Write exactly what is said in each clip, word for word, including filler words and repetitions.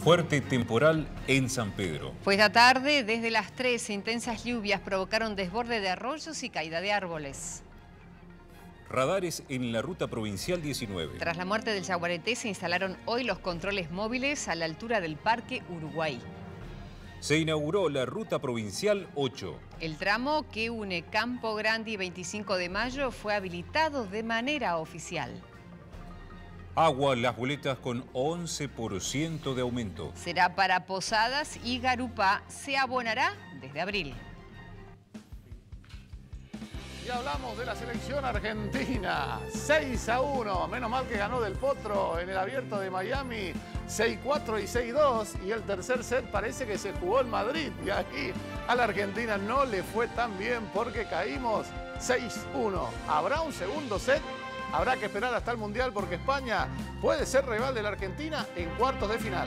Fuerte temporal en San Pedro. Pues la tarde, desde las tres, intensas lluvias provocaron desborde de arroyos y caída de árboles. Radares en la ruta provincial diecinueve. Tras la muerte del yaguareté se instalaron hoy los controles móviles a la altura del Parque Uruguay. Se inauguró la ruta provincial ocho. El tramo que une Campo Grande y veinticinco de mayo fue habilitado de manera oficial. Agua, las boletas con once por ciento de aumento. Será para Posadas y Garupá. Se abonará desde abril. Y hablamos de la selección argentina. seis a uno. Menos mal que ganó Del Potro en el Abierto de Miami. seis cuatro y seis dos. Y el tercer set parece que se jugó en Madrid. Y ahí a la Argentina no le fue tan bien porque caímos seis uno. ¿Habrá un segundo set? Habrá que esperar hasta el Mundial porque España puede ser rival de la Argentina en cuartos de final.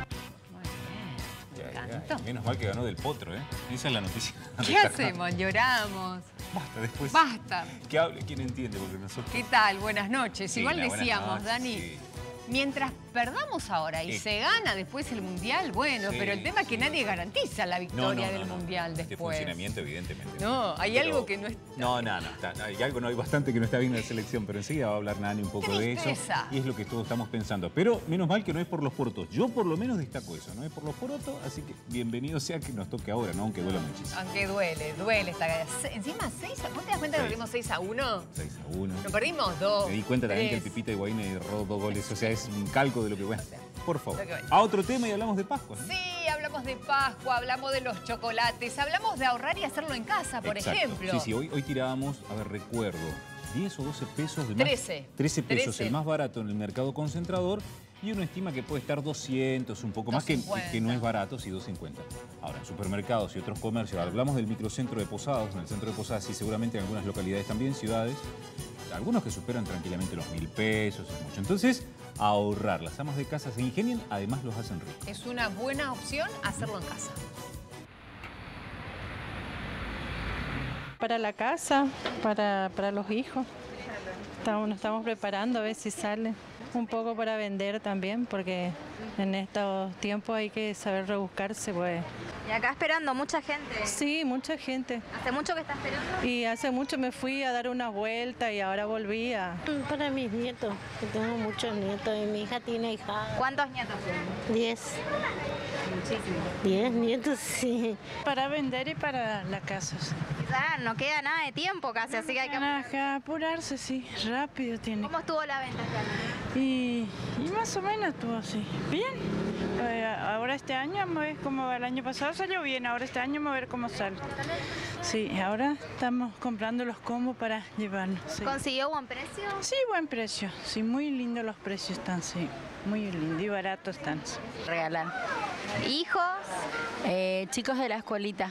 Ya, ya, menos mal que ganó Del Potro, ¿eh? Esa es la noticia. ¿Qué hacemos? Lloramos. Basta, después. Basta. Que hable quien entiende, porque nosotros... ¿Qué tal? Buenas noches. Sí, Igual la, decíamos, noches, Dani, sí. Mientras perdamos ahora y Sí. se gana después el Mundial, bueno, Sí, pero el tema es que sí. nadie garantiza la No, victoria no, del no, no. Mundial De después. funcionamiento, evidentemente. No, hay Pero- algo que no está... No, no, no, está- hay algo, no hay bastante que no está bien en la selección, pero enseguida va a hablar Nani un poco de eso. Tristeza. Y es lo que todos estamos pensando. Pero menos mal que no es por los porotos. Yo por lo menos destaco eso, no es por los porotos, así que bienvenido sea que nos toque ahora, ¿no? Aunque duela muchísimo. Aunque duele, duele esta gana. Se- Encima seis a... ¿Vos te das cuenta que Seis. perdimos seis a uno? seis a uno. ¿Lo perdimos? dos. Me di cuenta también que el tres. Pipita Higuaín erró dos goles, o sea, es un calco de lo que... Bueno, por favor. Lo que vale. A otro tema y hablamos de Pascua, ¿no? Sí, hablamos de Pascua, hablamos de los chocolates, hablamos de ahorrar y hacerlo en casa, por Exacto. ejemplo. Sí, sí, hoy, hoy tirábamos, a ver, recuerdo, diez o doce pesos. El más- trece. trece pesos, trece. el más barato en el mercado concentrador. Y uno estima que puede estar doscientos, un poco más, que, dos cincuenta. que no es barato, sí, dos cincuenta. Ahora, en supermercados y otros comercios, hablamos del microcentro de Posadas, en el centro de Posadas, sí, seguramente en algunas localidades también, ciudades, algunos que superan tranquilamente los mil pesos, es mucho. Entonces, a ahorrar. Las amas de casa se ingenian, además los hacen ricos. Es una buena opción hacerlo en casa. Para la casa, para, para los hijos. Estamos, nos estamos preparando a ver si sale. Un poco para vender también, porque en estos tiempos hay que saber rebuscarse, pues. Y acá esperando mucha gente. Sí, mucha gente. ¿Hace mucho que está esperando? Y hace mucho me fui a dar una vuelta y ahora volví a... Para mis nietos, que tengo muchos nietos y mi hija tiene hija. ¿Cuántos nietos? Diez. Muchísimos. Diez nietos, sí. Para vender y para las casas. Ya no queda nada de tiempo casi, así que hay que... Hay que apurarse, sí, rápido tiene. ¿Cómo estuvo la venta este año? Y, y más o menos estuvo así. Bien. Eh, ahora este año vamos a ver cómo va. El año pasado salió bien, ahora este año vamos a ver cómo sale. Sí, ahora estamos comprando los combos para llevarlos. Sí. ¿Consiguió buen precio? Sí, buen precio. Sí, muy lindos los precios están, sí. Muy lindo y baratos están. Sí. Regalar. ¿Hijos? Eh, chicos de la escuelita.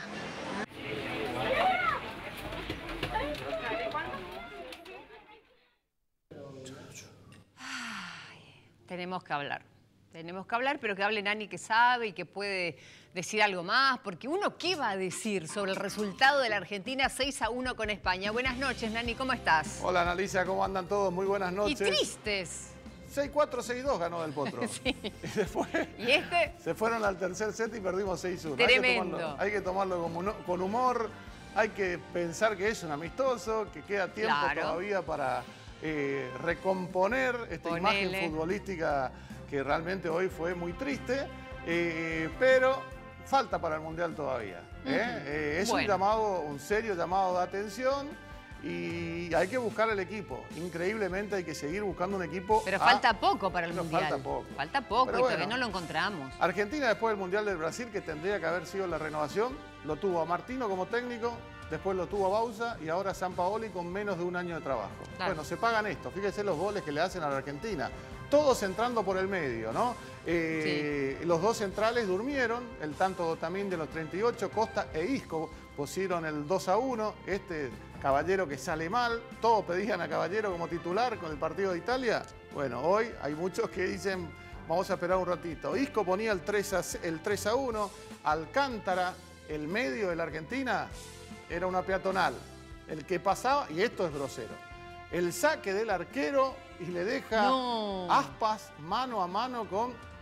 Tenemos que hablar. Tenemos que hablar, pero que hable Nani que sabe y que puede decir algo más, porque uno, ¿qué va a decir sobre el resultado de la Argentina seis a uno con España? Buenas noches, Nani, ¿cómo estás? Hola, Analicia, ¿cómo andan todos? Muy buenas Y noches. tristes. seis cuatro, seis dos ganó Del Potro. Sí. Y después Y este, se fueron al tercer set y perdimos seis uno. Tremendo. Hay que tomarlo, hay que tomarlo con, huno- con humor, hay que pensar que es un amistoso, que queda tiempo Claro. todavía para eh, recomponer esta Ponele. imagen futbolística que realmente hoy fue muy triste, eh, pero falta para el Mundial todavía. ¿eh? Ujú. Eh, es Bueno. un llamado, un serio llamado de atención y hay que buscar el equipo. Increíblemente hay que seguir buscando un equipo. pero a- falta poco para el Pero Mundial. falta poco. Falta poco Pero y todavía bueno. no lo encontramos. Argentina, después del Mundial del Brasil, que tendría que haber sido la renovación, lo tuvo a Martino como técnico, después lo tuvo a Bausa y ahora a Sampaoli con menos de un año de trabajo. Claro. Bueno, se pagan esto. Fíjense los goles que le hacen a la Argentina. Todos entrando por el medio, ¿no? Eh, Los dos centrales durmieron, el tanto también de los treinta y ocho, Costa e Isco pusieron el dos a uno. Este Caballero que sale mal, todos pedían a Caballero como titular con el partido de Italia. Bueno, hoy hay muchos que dicen, vamos a esperar un ratito. Isco ponía el tres a uno, Alcántara, el medio de la Argentina, era una peatonal. El que pasaba, y esto es grosero, el saque del arquero y le deja No. Aspas mano a mano con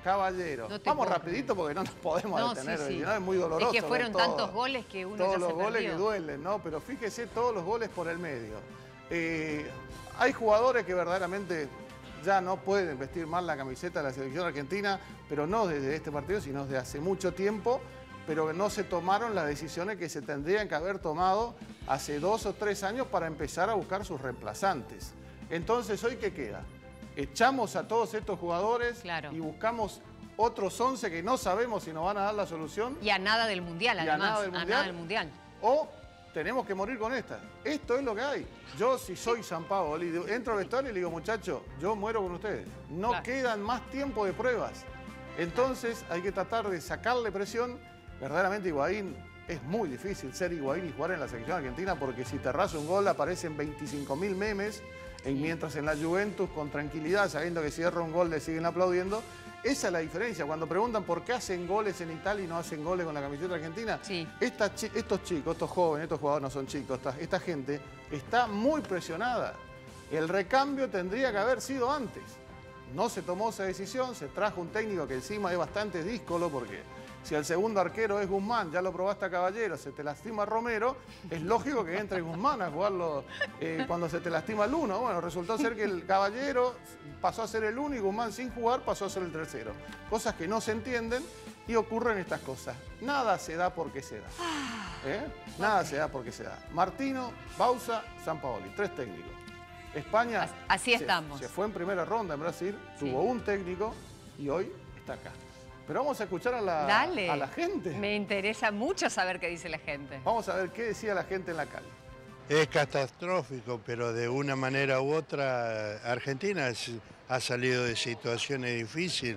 Caballero. No te Vamos puedo rapidito porque no nos podemos No, detener, sí, sí. ¿no? Es muy doloroso. Es que fueron ver todo, tantos goles que uno todos ya los se goles perdió. que duelen, ¿no? Pero fíjese todos los goles por el medio. Eh, hay jugadores que verdaderamente ya no pueden vestir mal la camiseta de la selección argentina, pero no desde este partido, sino desde hace mucho tiempo, pero que no se tomaron las decisiones que se tendrían que haber tomado hace dos o tres años para empezar a buscar sus reemplazantes. Entonces, ¿hoy qué queda? Echamos a todos estos jugadores Claro. y buscamos otros once que no sabemos si nos van a dar la solución. Y a nada del Mundial, Y a además. nada del A Mundial. nada del Mundial. O tenemos que morir con esta. Esto es lo que hay. Yo, si soy Sampaoli, entro al vestuario y le digo, muchachos, yo muero con ustedes. No Claro. quedan más tiempo de pruebas. Entonces hay que tratar de sacarle presión. Verdaderamente Higuaín, es muy difícil ser Higuaín y jugar en la selección argentina porque si te raza un gol aparecen veinticinco mil memes, y mientras en la Juventus con tranquilidad, sabiendo que si erra un gol le siguen aplaudiendo. Esa es la diferencia. Cuando preguntan por qué hacen goles en Italia y no hacen goles con la camiseta argentina, Sí. esta chi- estos chicos, estos jóvenes, estos jugadores no son chicos, esta, esta gente está muy presionada. El recambio tendría que haber sido antes. No se tomó esa decisión, se trajo un técnico que encima es bastante díscolo porque si el segundo arquero es Guzmán, ya lo probaste a Caballero, se te lastima Romero, es lógico que entre Guzmán a jugarlo eh, cuando se te lastima el uno. Bueno, resultó ser que el Caballero pasó a ser el uno y Guzmán sin jugar pasó a ser el tercero. Cosas que no se entienden y ocurren estas cosas. Nada se da porque se da. ¿Eh? Nada se da porque se da. Martino, Bausa, Sampaoli, tres técnicos. España Así se, estamos. se fue en primera ronda en Brasil, Sí. tuvo un técnico y hoy está acá. Pero vamos a escuchar a la, Dale. a la gente. Me interesa mucho saber qué dice la gente. Vamos a ver qué decía la gente en la calle. Es catastrófico, pero de una manera u otra Argentina es- ha salido de situaciones difíciles.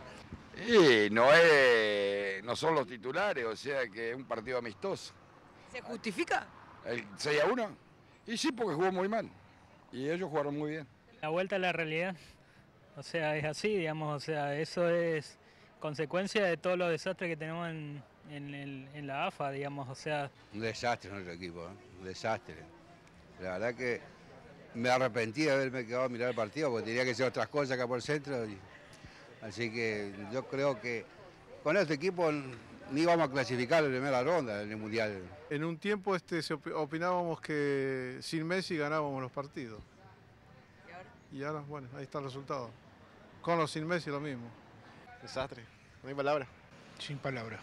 Y no, es, no son los titulares, o sea que es un partido amistoso. ¿Se justifica? ¿El seis a uno? Y sí, porque jugó muy mal. Y ellos jugaron muy bien. La vuelta a la realidad. O sea, es así, digamos, o sea, eso es consecuencia de todos los desastres que tenemos en, en, el- en la A F A, digamos, o sea. Un desastre nuestro equipo, ¿eh? Un desastre. La verdad que me arrepentí de haberme quedado a mirar el partido porque tenía que hacer otras cosas acá por el centro. y- Así que yo creo que con este equipo ni vamos a clasificar en la primera ronda en el Mundial. En un tiempo este, se op- opinábamos que sin Messi ganábamos los partidos. ¿Y ahora? Bueno, ahí está el resultado. Con o sin Messi lo mismo. Desastre, no hay palabra. Sin palabra.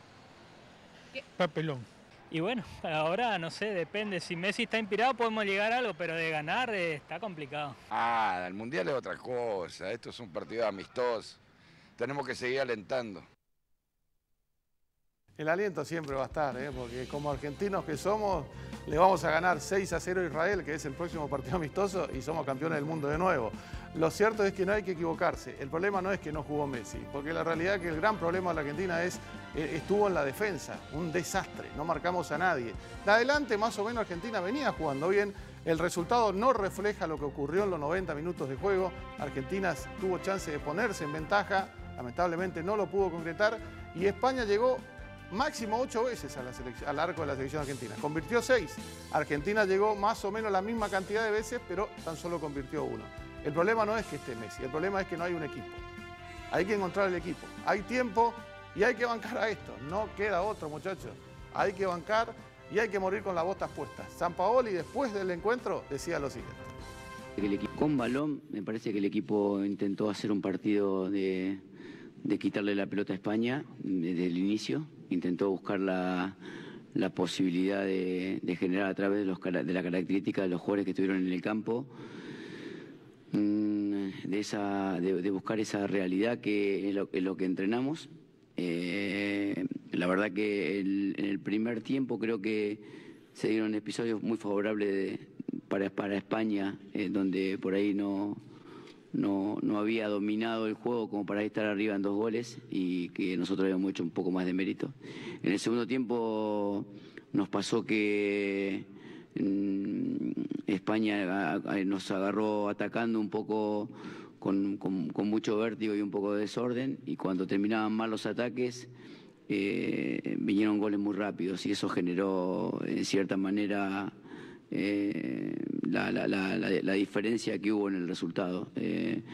Papelón. Y bueno, ahora no sé, depende. Si Messi está inspirado podemos llegar a algo, pero de ganar eh, está complicado. Ah, el Mundial es otra cosa. Esto es un partido amistoso. Tenemos que seguir alentando. El aliento siempre va a estar, ¿eh? Porque como argentinos que somos, le vamos a ganar seis a cero a Israel, que es el próximo partido amistoso, y somos campeones del mundo de nuevo. Lo cierto es que no hay que equivocarse. El problema no es que no jugó Messi, porque la realidad es que el gran problema de la Argentina es, eh, estuvo en la defensa, un desastre, no marcamos a nadie. De adelante, más o menos, Argentina venía jugando bien. El resultado no refleja lo que ocurrió en los noventa minutos de juego. Argentina tuvo chance de ponerse en ventaja, lamentablemente no lo pudo concretar, y España llegó máximo ocho veces a la selección, al arco de la selección argentina. Convirtió seis. Argentina llegó más o menos la misma cantidad de veces, pero tan solo convirtió uno. El problema no es que esté Messi, el problema es que no hay un equipo. Hay que encontrar el equipo. Hay tiempo y hay que bancar a esto. No queda otro, muchachos. Hay que bancar y hay que morir con las botas puestas. Sampaoli, después del encuentro, decía lo siguiente. El equipo, con balón, me parece que el equipo intentó hacer un partido de, de quitarle la pelota a España desde el inicio. Intentó buscar la, la posibilidad de, de generar a través de, los, de la característica de los jugadores que estuvieron en el campo, mmm, de, esa, de, de buscar esa realidad que es lo, es lo que entrenamos. Eh, la verdad que el, en el primer tiempo creo que se dieron episodios muy favorables de, para, para España, eh, donde por ahí no... No, no había dominado el juego como para estar arriba en dos goles y que nosotros habíamos hecho un poco más de mérito. En el segundo tiempo nos pasó que mmm, España a, a, nos agarró atacando un poco con, con, con mucho vértigo y un poco de desorden, y cuando terminaban mal los ataques eh, vinieron goles muy rápidos y eso generó en cierta manera Eh, la, la, la, la, la diferencia que hubo en el resultado. Eh,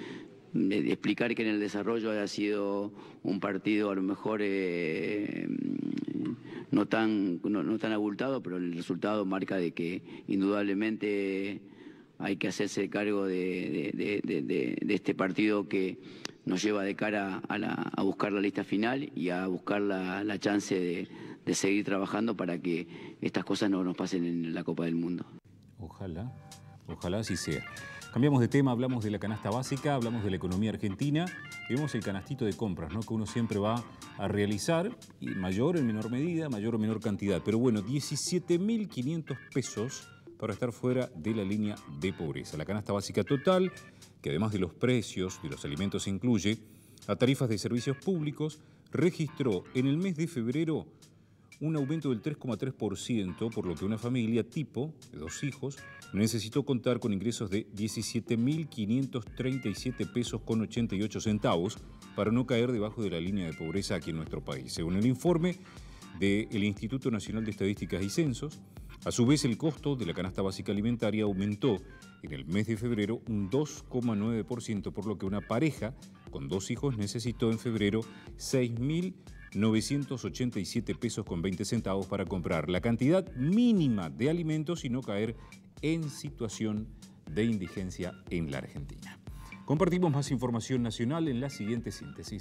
de explicar que en el desarrollo haya sido un partido a lo mejor eh, no, tan, no, no tan abultado, pero el resultado marca de que indudablemente hay que hacerse cargo de, de, de, de, de este partido que nos lleva de cara a, la, a buscar la lista final y a buscar la, la chance de, de seguir trabajando para que estas cosas no nos pasen en la Copa del Mundo. Ojalá, ojalá así sea. Cambiamos de tema, hablamos de la canasta básica, hablamos de la economía argentina y vemos el canastito de compras, ¿no?, que uno siempre va a realizar, y mayor en menor medida, mayor o menor cantidad. Pero bueno, diecisiete mil quinientos pesos para estar fuera de la línea de pobreza. La canasta básica total, que además de los precios de los alimentos incluye a tarifas de servicios públicos, registró en el mes de febrero un aumento del tres coma tres por ciento, por lo que una familia tipo de dos hijos necesitó contar con ingresos de diecisiete mil quinientos treinta y siete pesos con ochenta y ocho centavos para no caer debajo de la línea de pobreza aquí en nuestro país. Según el informe del Instituto Nacional de Estadísticas y Censos, a su vez el costo de la canasta básica alimentaria aumentó en el mes de febrero un dos coma nueve por ciento, por lo que una pareja con dos hijos necesitó en febrero seis mil novecientos ochenta y siete pesos con veinte centavos para comprar la cantidad mínima de alimentos y no caer en situación de indigencia en la Argentina. Compartimos más información nacional en la siguiente síntesis.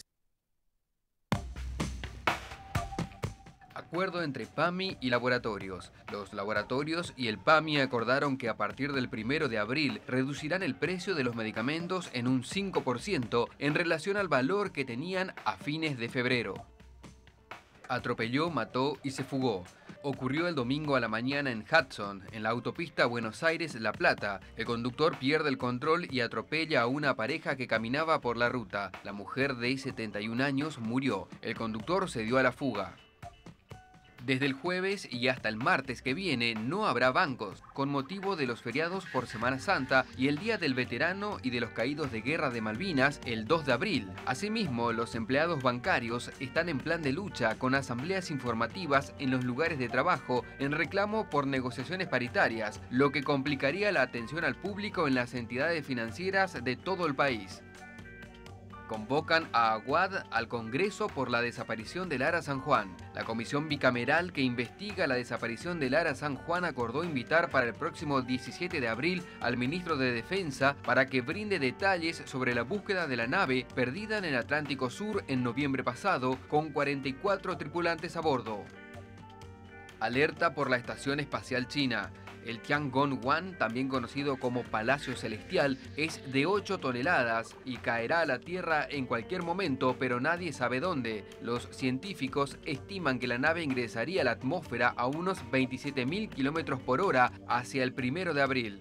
Acuerdo entre PAMI y laboratorios. Los laboratorios y el PAMI acordaron que a partir del primero de abril reducirán el precio de los medicamentos en un cinco por ciento en relación al valor que tenían a fines de febrero. Atropelló, mató y se fugó. Ocurrió el domingo a la mañana en Hudson, en la autopista Buenos Aires-La Plata. El conductor pierde el control y atropella a una pareja que caminaba por la ruta. La mujer de setenta y un años murió. El conductor se dio a la fuga. Desde el jueves y hasta el martes que viene no habrá bancos, con motivo de los feriados por Semana Santa y el Día del Veterano y de los Caídos de Guerra de Malvinas el dos de abril. Asimismo, los empleados bancarios están en plan de lucha con asambleas informativas en los lugares de trabajo en reclamo por negociaciones paritarias, lo que complicaría la atención al público en las entidades financieras de todo el país. Convocan a Aguad al Congreso por la desaparición del Ara San Juan. La comisión bicameral que investiga la desaparición del Ara San Juan acordó invitar para el próximo diecisiete de abril al ministro de Defensa para que brinde detalles sobre la búsqueda de la nave perdida en el Atlántico Sur en noviembre pasado, con cuarenta y cuatro tripulantes a bordo. Alerta por la Estación Espacial China. El Tiangong-Wan, también conocido como Palacio Celestial, es de ocho toneladas y caerá a la Tierra en cualquier momento, pero nadie sabe dónde. Los científicos estiman que la nave ingresaría a la atmósfera a unos veintisiete mil kilómetros por hora hacia el primero de abril.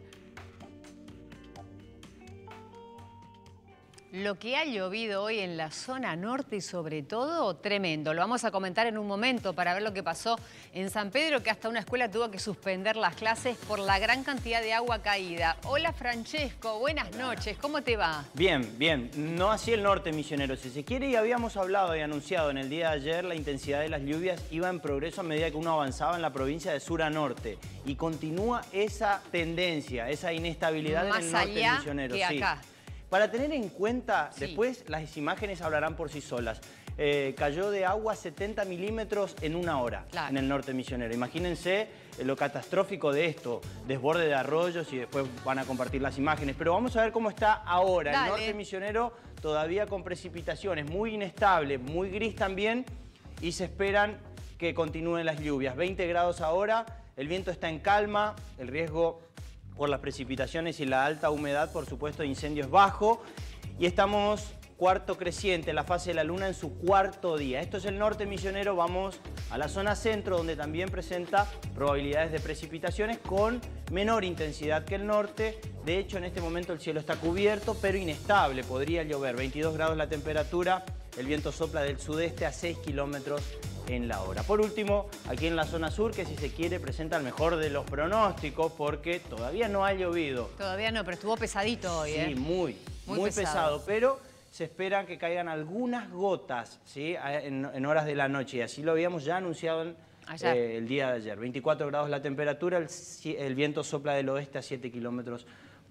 Lo que ha llovido hoy en la zona norte y sobre todo, tremendo. Lo vamos a comentar en un momento para ver lo que pasó en San Pedro, que hasta una escuela tuvo que suspender las clases por la gran cantidad de agua caída. Hola Francesco, buenas noches, ¿cómo te va? Bien, bien. No así el norte misionero, si se quiere, y habíamos hablado y anunciado en el día de ayer la intensidad de las lluvias iba en progreso a medida que uno avanzaba en la provincia de sur a norte. Y continúa esa tendencia, esa inestabilidad Más en el norte allá misionero. que Sí. acá. Para tener en cuenta, Sí. después las imágenes hablarán por sí solas. Eh, cayó de agua setenta milímetros en una hora Claro. en el norte misionero. Imagínense eh, lo catastrófico de esto, desborde de arroyos, y después van a compartir las imágenes. Pero vamos a ver cómo está ahora. Dale. El norte misionero todavía con precipitaciones, muy inestable, muy gris también, y se esperan que continúen las lluvias. veinte grados ahora, el viento está en calma, el riesgo por las precipitaciones y la alta humedad, por supuesto, de incendios bajo. Y estamos cuarto creciente, la fase de la luna en su cuarto día. Esto es el norte misionero, vamos a la zona centro, donde también presenta probabilidades de precipitaciones con menor intensidad que el norte. De hecho, en este momento el cielo está cubierto, pero inestable, podría llover. veintidós grados la temperatura, el viento sopla del sudeste a seis kilómetros en la hora. Por último, aquí en la zona sur, que si se quiere presenta el mejor de los pronósticos, porque todavía no ha llovido. Todavía no, pero estuvo pesadito hoy, Sí, ¿eh? muy, Muy muy, pesado. pesado. Pero se esperan que caigan algunas gotas, ¿sí?, en, en horas de la noche. Y así lo habíamos ya anunciado en, Ayer. eh, el día de ayer. veinticuatro grados la temperatura, el, el viento sopla del oeste a siete kilómetros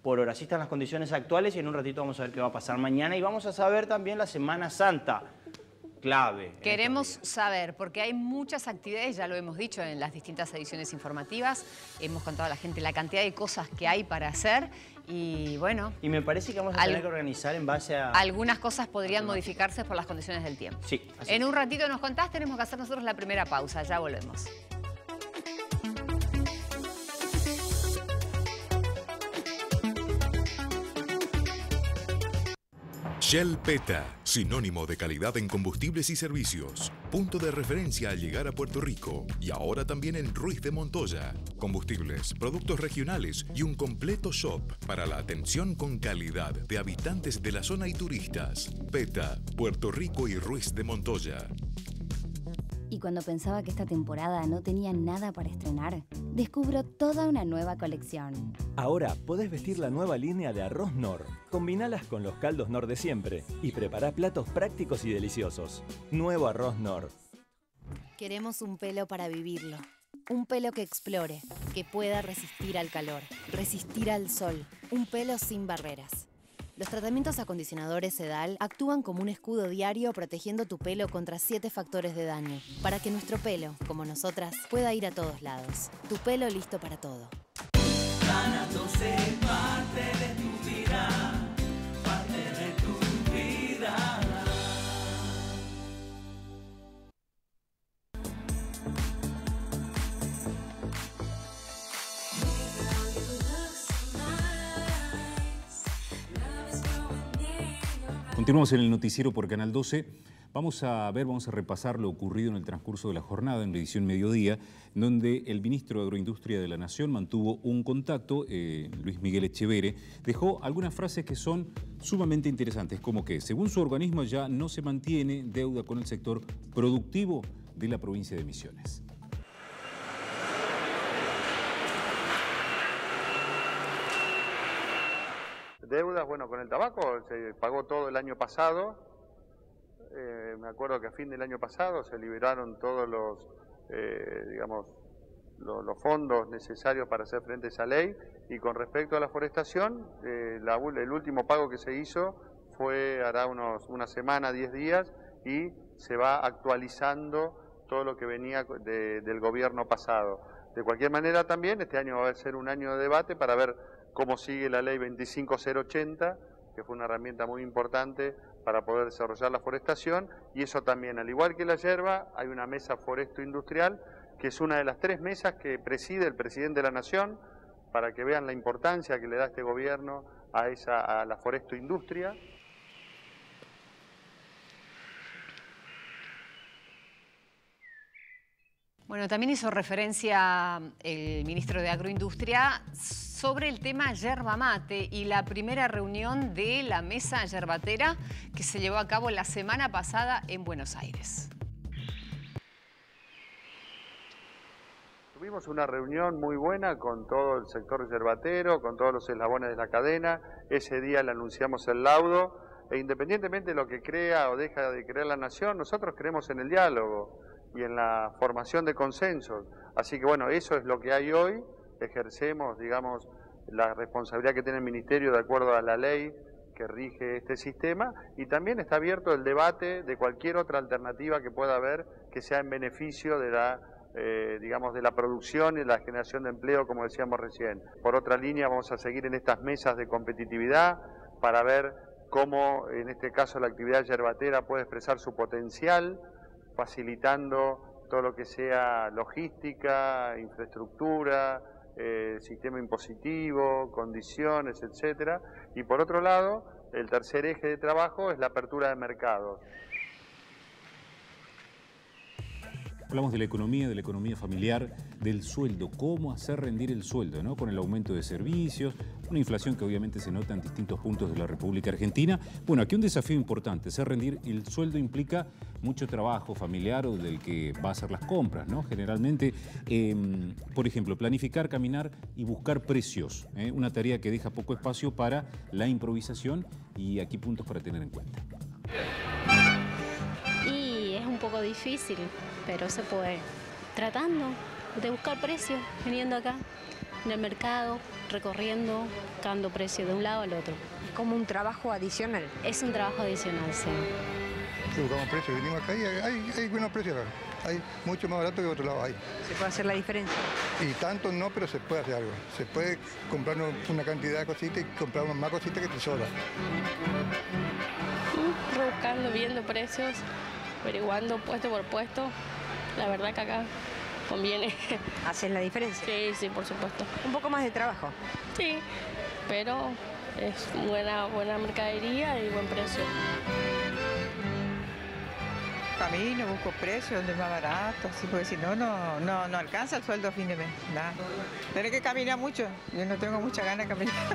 por hora. Así están las condiciones actuales y en un ratito vamos a ver qué va a pasar mañana y vamos a saber también la Semana Santa. Clave. Queremos saber, porque hay muchas actividades, ya lo hemos dicho en las distintas ediciones informativas, hemos contado a la gente la cantidad de cosas que hay para hacer y bueno... Y me parece que vamos a tener que organizar en base a... Algunas cosas podrían modificarse por las condiciones del tiempo. Sí. En un ratito nos contás, tenemos que hacer nosotros la primera pausa, ya volvemos. Shell Peta, sinónimo de calidad en combustibles y servicios. Punto de referencia al llegar a Puerto Rico y ahora también en Ruiz de Montoya. Combustibles, productos regionales y un completo shop para la atención con calidad de habitantes de la zona y turistas. Peta, Puerto Rico y Ruiz de Montoya. Y cuando pensaba que esta temporada no tenía nada para estrenar, descubro toda una nueva colección. Ahora podés vestir la nueva línea de Arroz Nor. Combinalas con los caldos Nor de siempre y prepará platos prácticos y deliciosos. Nuevo Arroz Nor. Queremos un pelo para vivirlo. Un pelo que explore, que pueda resistir al calor, resistir al sol. Un pelo sin barreras. Los tratamientos acondicionadores Sedal actúan como un escudo diario protegiendo tu pelo contra siete factores de daño, para que nuestro pelo, como nosotras, pueda ir a todos lados. Tu pelo listo para todo. Ganándose parte de tu vida, parte de tu vida. Continuamos en el noticiero por Canal doce. Vamos a ver, vamos a repasar lo ocurrido en el transcurso de la jornada en la edición mediodía, donde el ministro de Agroindustria de la Nación mantuvo un contacto, eh, Luis Miguel Echeverre, dejó algunas frases que son sumamente interesantes, como que, según su organismo, ya no se mantiene deuda con el sector productivo de la provincia de Misiones. Deudas, bueno, con el tabaco se pagó todo el año pasado. Eh, me acuerdo que a fin del año pasado se liberaron todos los, eh, digamos, los, los fondos necesarios para hacer frente a esa ley. Y con respecto a la forestación, eh, la, el último pago que se hizo fue hará unos, una semana, diez días, y se va actualizando todo lo que venía de, del gobierno pasado. De cualquier manera también, este año va a ser un año de debate para ver cómo sigue la ley veinticinco mil ochenta, que fue una herramienta muy importante para poder desarrollar la forestación, y eso también, al igual que la yerba, hay una mesa foresto-industrial, que es una de las tres mesas que preside el presidente de la Nación, para que vean la importancia que le da este gobierno a, esa, a la foresto-industria. Bueno, también hizo referencia el ministro de Agroindustria sobre el tema yerba mate y la primera reunión de la mesa yerbatera que se llevó a cabo la semana pasada en Buenos Aires. Tuvimos una reunión muy buena con todo el sector yerbatero, con todos los eslabones de la cadena. Ese día le anunciamos el laudo e independientemente de lo que crea o deja de creer la Nación, nosotros creemos en el diálogo y en la formación de consensos. Así que bueno, eso es lo que hay hoy. Ejercemos, digamos, la responsabilidad que tiene el Ministerio de acuerdo a la ley que rige este sistema, y también está abierto el debate de cualquier otra alternativa que pueda haber que sea en beneficio de la, eh, digamos, de la producción y la generación de empleo, como decíamos recién. Por otra línea, vamos a seguir en estas mesas de competitividad para ver cómo, en este caso, la actividad yerbatera puede expresar su potencial, facilitando todo lo que sea logística, infraestructura, eh, sistema impositivo, condiciones, etcétera. Y por otro lado, el tercer eje de trabajo es la apertura de mercados. Hablamos de la economía, de la economía familiar, del sueldo, cómo hacer rendir el sueldo, ¿no? Con el aumento de servicios, una inflación que obviamente se nota en distintos puntos de la República Argentina. Bueno, aquí un desafío importante, hacer rendir el sueldo implica mucho trabajo familiar o del que va a hacer las compras, ¿no? Generalmente, eh, por ejemplo, planificar, caminar y buscar precios, ¿eh? Una tarea que deja poco espacio para la improvisación, y aquí puntos para tener en cuenta. Y es un poco difícil, pero se puede. Tratando de buscar precios, viniendo acá. en el mercado, recorriendo, buscando precios de un lado al otro. ¿Es como un trabajo adicional? Es un trabajo adicional, sí. Sí, buscamos precios, venimos acá y hay, hay, hay buenos precios acá. Hay mucho más barato que otro lado hay. ¿Se puede hacer la diferencia? Y tanto no, pero se puede hacer algo. Se puede comprar una cantidad de cositas y comprar más cositas que te sobra. Mm, rebuscando, viendo precios, averiguando puesto por puesto. La verdad que acá conviene. ¿Haces la diferencia? Sí, sí, por supuesto. Un poco más de trabajo. Sí, pero es buena, buena mercadería y buen precio. Camino, busco precios donde es más barato, así, porque si no, no, no, no alcanza el sueldo a fin de mes. Nada. Tienes que caminar mucho. Yo no tengo mucha ganas de caminar.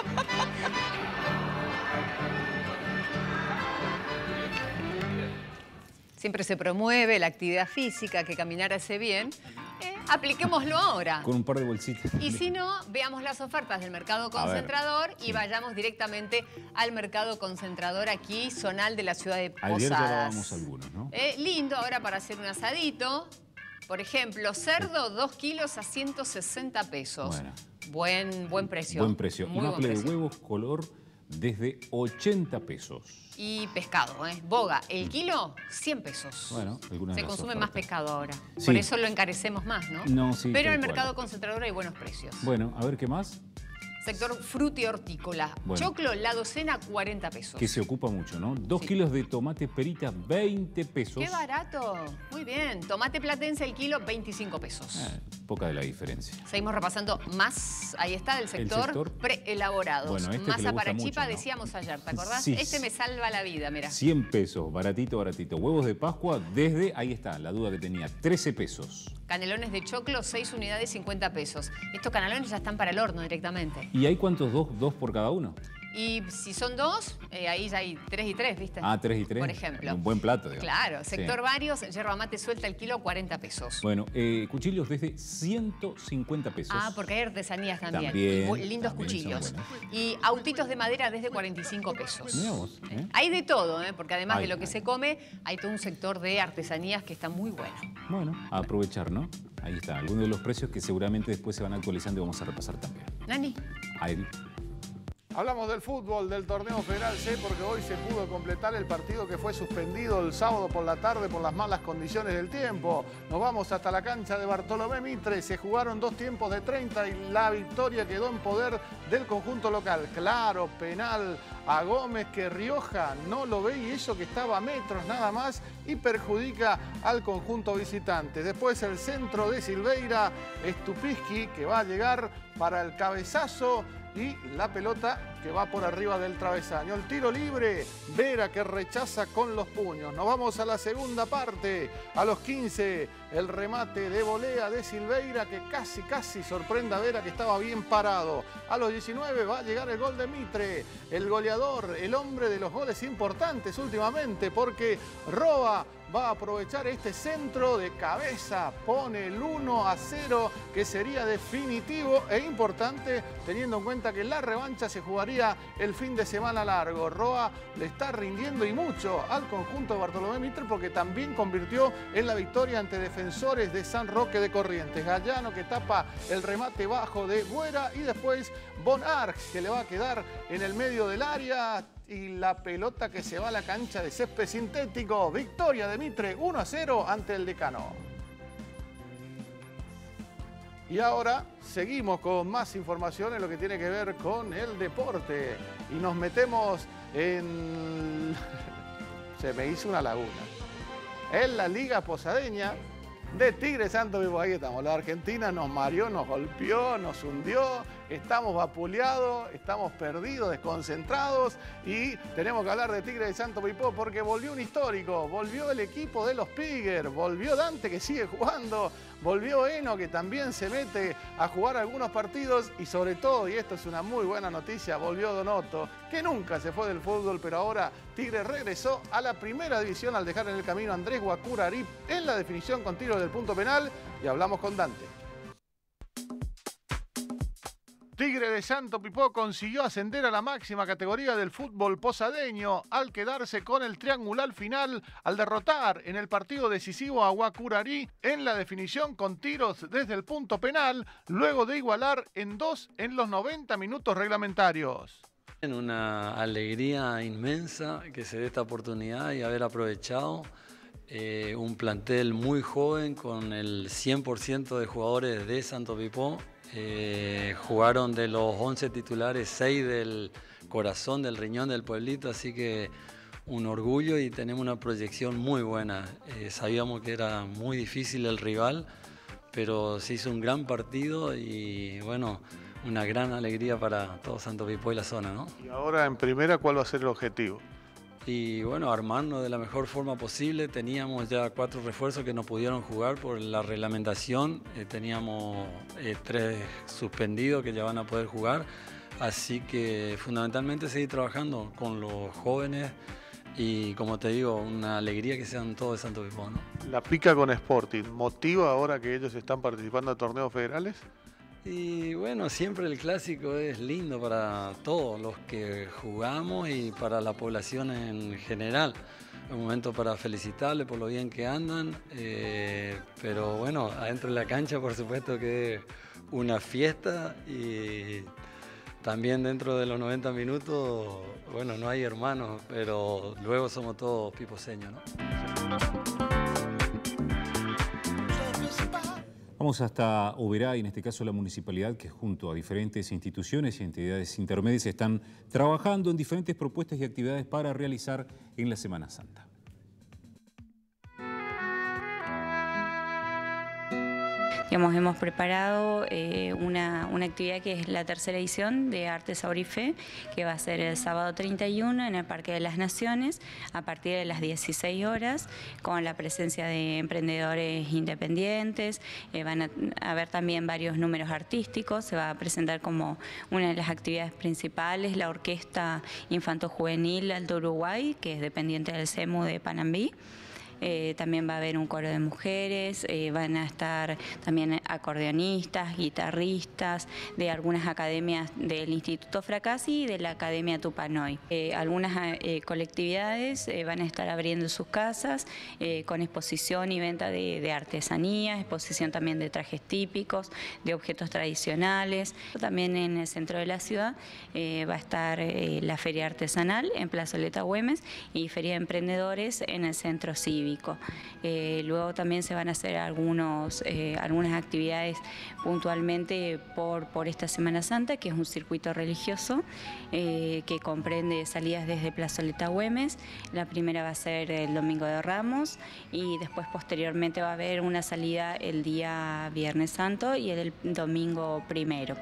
Siempre se promueve la actividad física, que caminar hace bien. Eh, apliquémoslo ahora. Con un par de bolsitas. Y si no, veamos las ofertas del mercado concentrador y sí. vayamos directamente al mercado concentrador aquí, zonal de la ciudad de Posadas. Ayer llevábamos algunos, ¿no? Eh, lindo ahora para hacer un asadito. Por ejemplo, cerdo, dos kilos a ciento sesenta pesos. Bueno. Buen, buen precio. Buen precio. Muy y buen maple de precio. huevos color desde ochenta pesos. Y pescado, ¿eh? Boga, el kilo, cien pesos. Bueno, algunas Se de las consume ofertas. más pescado ahora. Sí. Por eso lo encarecemos más, ¿no? No, sí, Pero tal en el cual. mercado concentrador hay buenos precios. Bueno, a ver qué más. Sector fruti hortícola. Bueno. Choclo, la docena, cuarenta pesos. Que se ocupa mucho, ¿no? Dos kilos de tomate perita, veinte pesos. ¡Qué barato! Muy bien. Tomate platense, el kilo, veinticinco pesos. Eh, poca de la diferencia. Seguimos repasando más, ahí está, del sector, sector preelaborados. Bueno, este que le Masa gusta para mucho, chipa, ¿no? decíamos ayer, ¿te acordás? Sí. Este me salva la vida, mira. cien pesos, baratito, baratito. Huevos de Pascua desde, ahí está, la duda que tenía, trece pesos. Canelones de choclo, seis unidades, cincuenta pesos. Estos canelones ya están para el horno directamente. ¿Y hay cuántos? ¿Dos, dos por cada uno? Y si son dos, eh, ahí ya hay tres y tres, ¿viste? Ah, tres y tres. Por ejemplo. Un buen plato, digamos. Claro, sector Sí. varios, yerba mate suelta el kilo, cuarenta pesos. Bueno, eh, cuchillos desde ciento cincuenta pesos. Ah, porque hay artesanías también. También, Y bu- lindos también cuchillos. son buenos. Y autitos de madera desde cuarenta y cinco pesos. Mirá vos, ¿eh? Hay de todo, ¿eh? Porque además Hay, de lo que hay. se come, hay todo un sector de artesanías que está muy bueno. Bueno, a aprovechar, ¿no? Ahí está, algunos de los precios que seguramente después se van actualizando y vamos a repasar también. Nani. Ahí. Hablamos del fútbol, del torneo Federal C, porque hoy se pudo completar el partido que fue suspendido el sábado por la tarde por las malas condiciones del tiempo. Nos vamos hasta la cancha de Bartolomé Mitre. Se jugaron dos tiempos de treinta y la victoria quedó en poder del conjunto local. Claro, penal a Gómez, que Rioja no lo ve y eso que estaba a metros nada más y perjudica al conjunto visitante. Después el centro de Silveira, Stupiski, que va a llegar para el cabezazo y la pelota que va por arriba del travesaño. El tiro libre, Vera que rechaza con los puños. Nos vamos a la segunda parte. A los quince, el remate de volea de Silveira que casi, casi sorprende a Vera que estaba bien parado. A los diecinueve va a llegar el gol de Mitre, el goleador, el hombre de los goles importantes últimamente, porque Roa va a aprovechar este centro de cabeza, pone el uno a cero que sería definitivo e importante teniendo en cuenta que la revancha se jugaría el fin de semana largo. Roa le está rindiendo y mucho al conjunto de Bartolomé Mitre porque también convirtió en la victoria ante Defensores de San Roque de Corrientes. Gallano que tapa el remate bajo de Güera y después Von Arx que le va a quedar en el medio del área. Y la pelota que se va a la cancha de césped sintético. Victoria de Mitre uno a cero ante el Decano. Y ahora seguimos con más información en lo que tiene que ver con el deporte. Y nos metemos en... Se me hizo una laguna. En la Liga Posadeña de Tigre Santo Vivo. Ahí estamos. La Argentina nos mareó, nos golpeó, nos hundió. Estamos vapuleados, estamos perdidos, desconcentrados y tenemos que hablar de Tigre de Santo Pipó porque volvió un histórico, volvió el equipo de los Piguer, volvió Dante que sigue jugando, volvió Eno que también se mete a jugar algunos partidos y sobre todo, y esto es una muy buena noticia, volvió Donoto, que nunca se fue del fútbol, pero ahora Tigre regresó a la primera división al dejar en el camino a Andrés Guacurarip en la definición con tiro del punto penal y hablamos con Dante. Tigre de Santo Pipó consiguió ascender a la máxima categoría del fútbol posadeño al quedarse con el triangular final al derrotar en el partido decisivo a Guacurarí en la definición con tiros desde el punto penal, luego de igualar en dos en los noventa minutos reglamentarios. Una alegría inmensa que se dé esta oportunidad y haber aprovechado eh, un plantel muy joven con el cien por ciento de jugadores de Santo Pipó. Eh, jugaron de los once titulares, seis del corazón, del riñón del pueblito, así que un orgullo y tenemos una proyección muy buena. Eh, sabíamos que era muy difícil el rival, pero se hizo un gran partido y bueno, una gran alegría para todo Santo Pipó y la zona, ¿no? Y ahora en primera, ¿cuál va a ser el objetivo? Y bueno, armarnos de la mejor forma posible. Teníamos ya cuatro refuerzos que no pudieron jugar por la reglamentación. Eh, teníamos eh, tres suspendidos que ya van a poder jugar. Así que fundamentalmente seguir trabajando con los jóvenes y, como te digo, una alegría que sean todos de Santo Pipó, ¿no? La pica con Sporting, ¿motiva ahora que ellos están participando en torneos federales? Y bueno, siempre el clásico es lindo para todos los que jugamos y para la población en general. Es un momento para felicitarles por lo bien que andan, eh, pero bueno, adentro de la cancha por supuesto que es una fiesta y también dentro de los noventa minutos, bueno, no hay hermanos, pero luego somos todos piposeños, ¿no? Vamos hasta Oberá y en este caso la municipalidad, que junto a diferentes instituciones y entidades intermedias están trabajando en diferentes propuestas y actividades para realizar en la Semana Santa. Digamos, hemos preparado eh, una, una actividad que es la tercera edición de Arte, Sabor y Fe, que va a ser el sábado treinta y uno en el Parque de las Naciones a partir de las dieciséis horas, con la presencia de emprendedores independientes. Eh, van a haber también varios números artísticos. Se va a presentar como una de las actividades principales la Orquesta Infanto-Juvenil Alto Uruguay, que es dependiente del C E M U de Panambí. Eh, también va a haber un coro de mujeres, eh, van a estar también acordeonistas, guitarristas de algunas academias del Instituto Fracassi y de la Academia Tupanoy. Eh, algunas eh, colectividades eh, van a estar abriendo sus casas eh, con exposición y venta de, de artesanías, exposición también de trajes típicos, de objetos tradicionales. También en el centro de la ciudad eh, va a estar eh, la Feria Artesanal en Plazoleta Güemes y Feria de Emprendedores en el Centro Cívico. Eh, luego también se van a hacer algunos, eh, algunas actividades puntualmente por, por esta Semana Santa, que es un circuito religioso eh, que comprende salidas desde Plazoleta Güemes. La primera va a ser el Domingo de Ramos y después posteriormente va a haber una salida el día Viernes Santo y el domingo primero.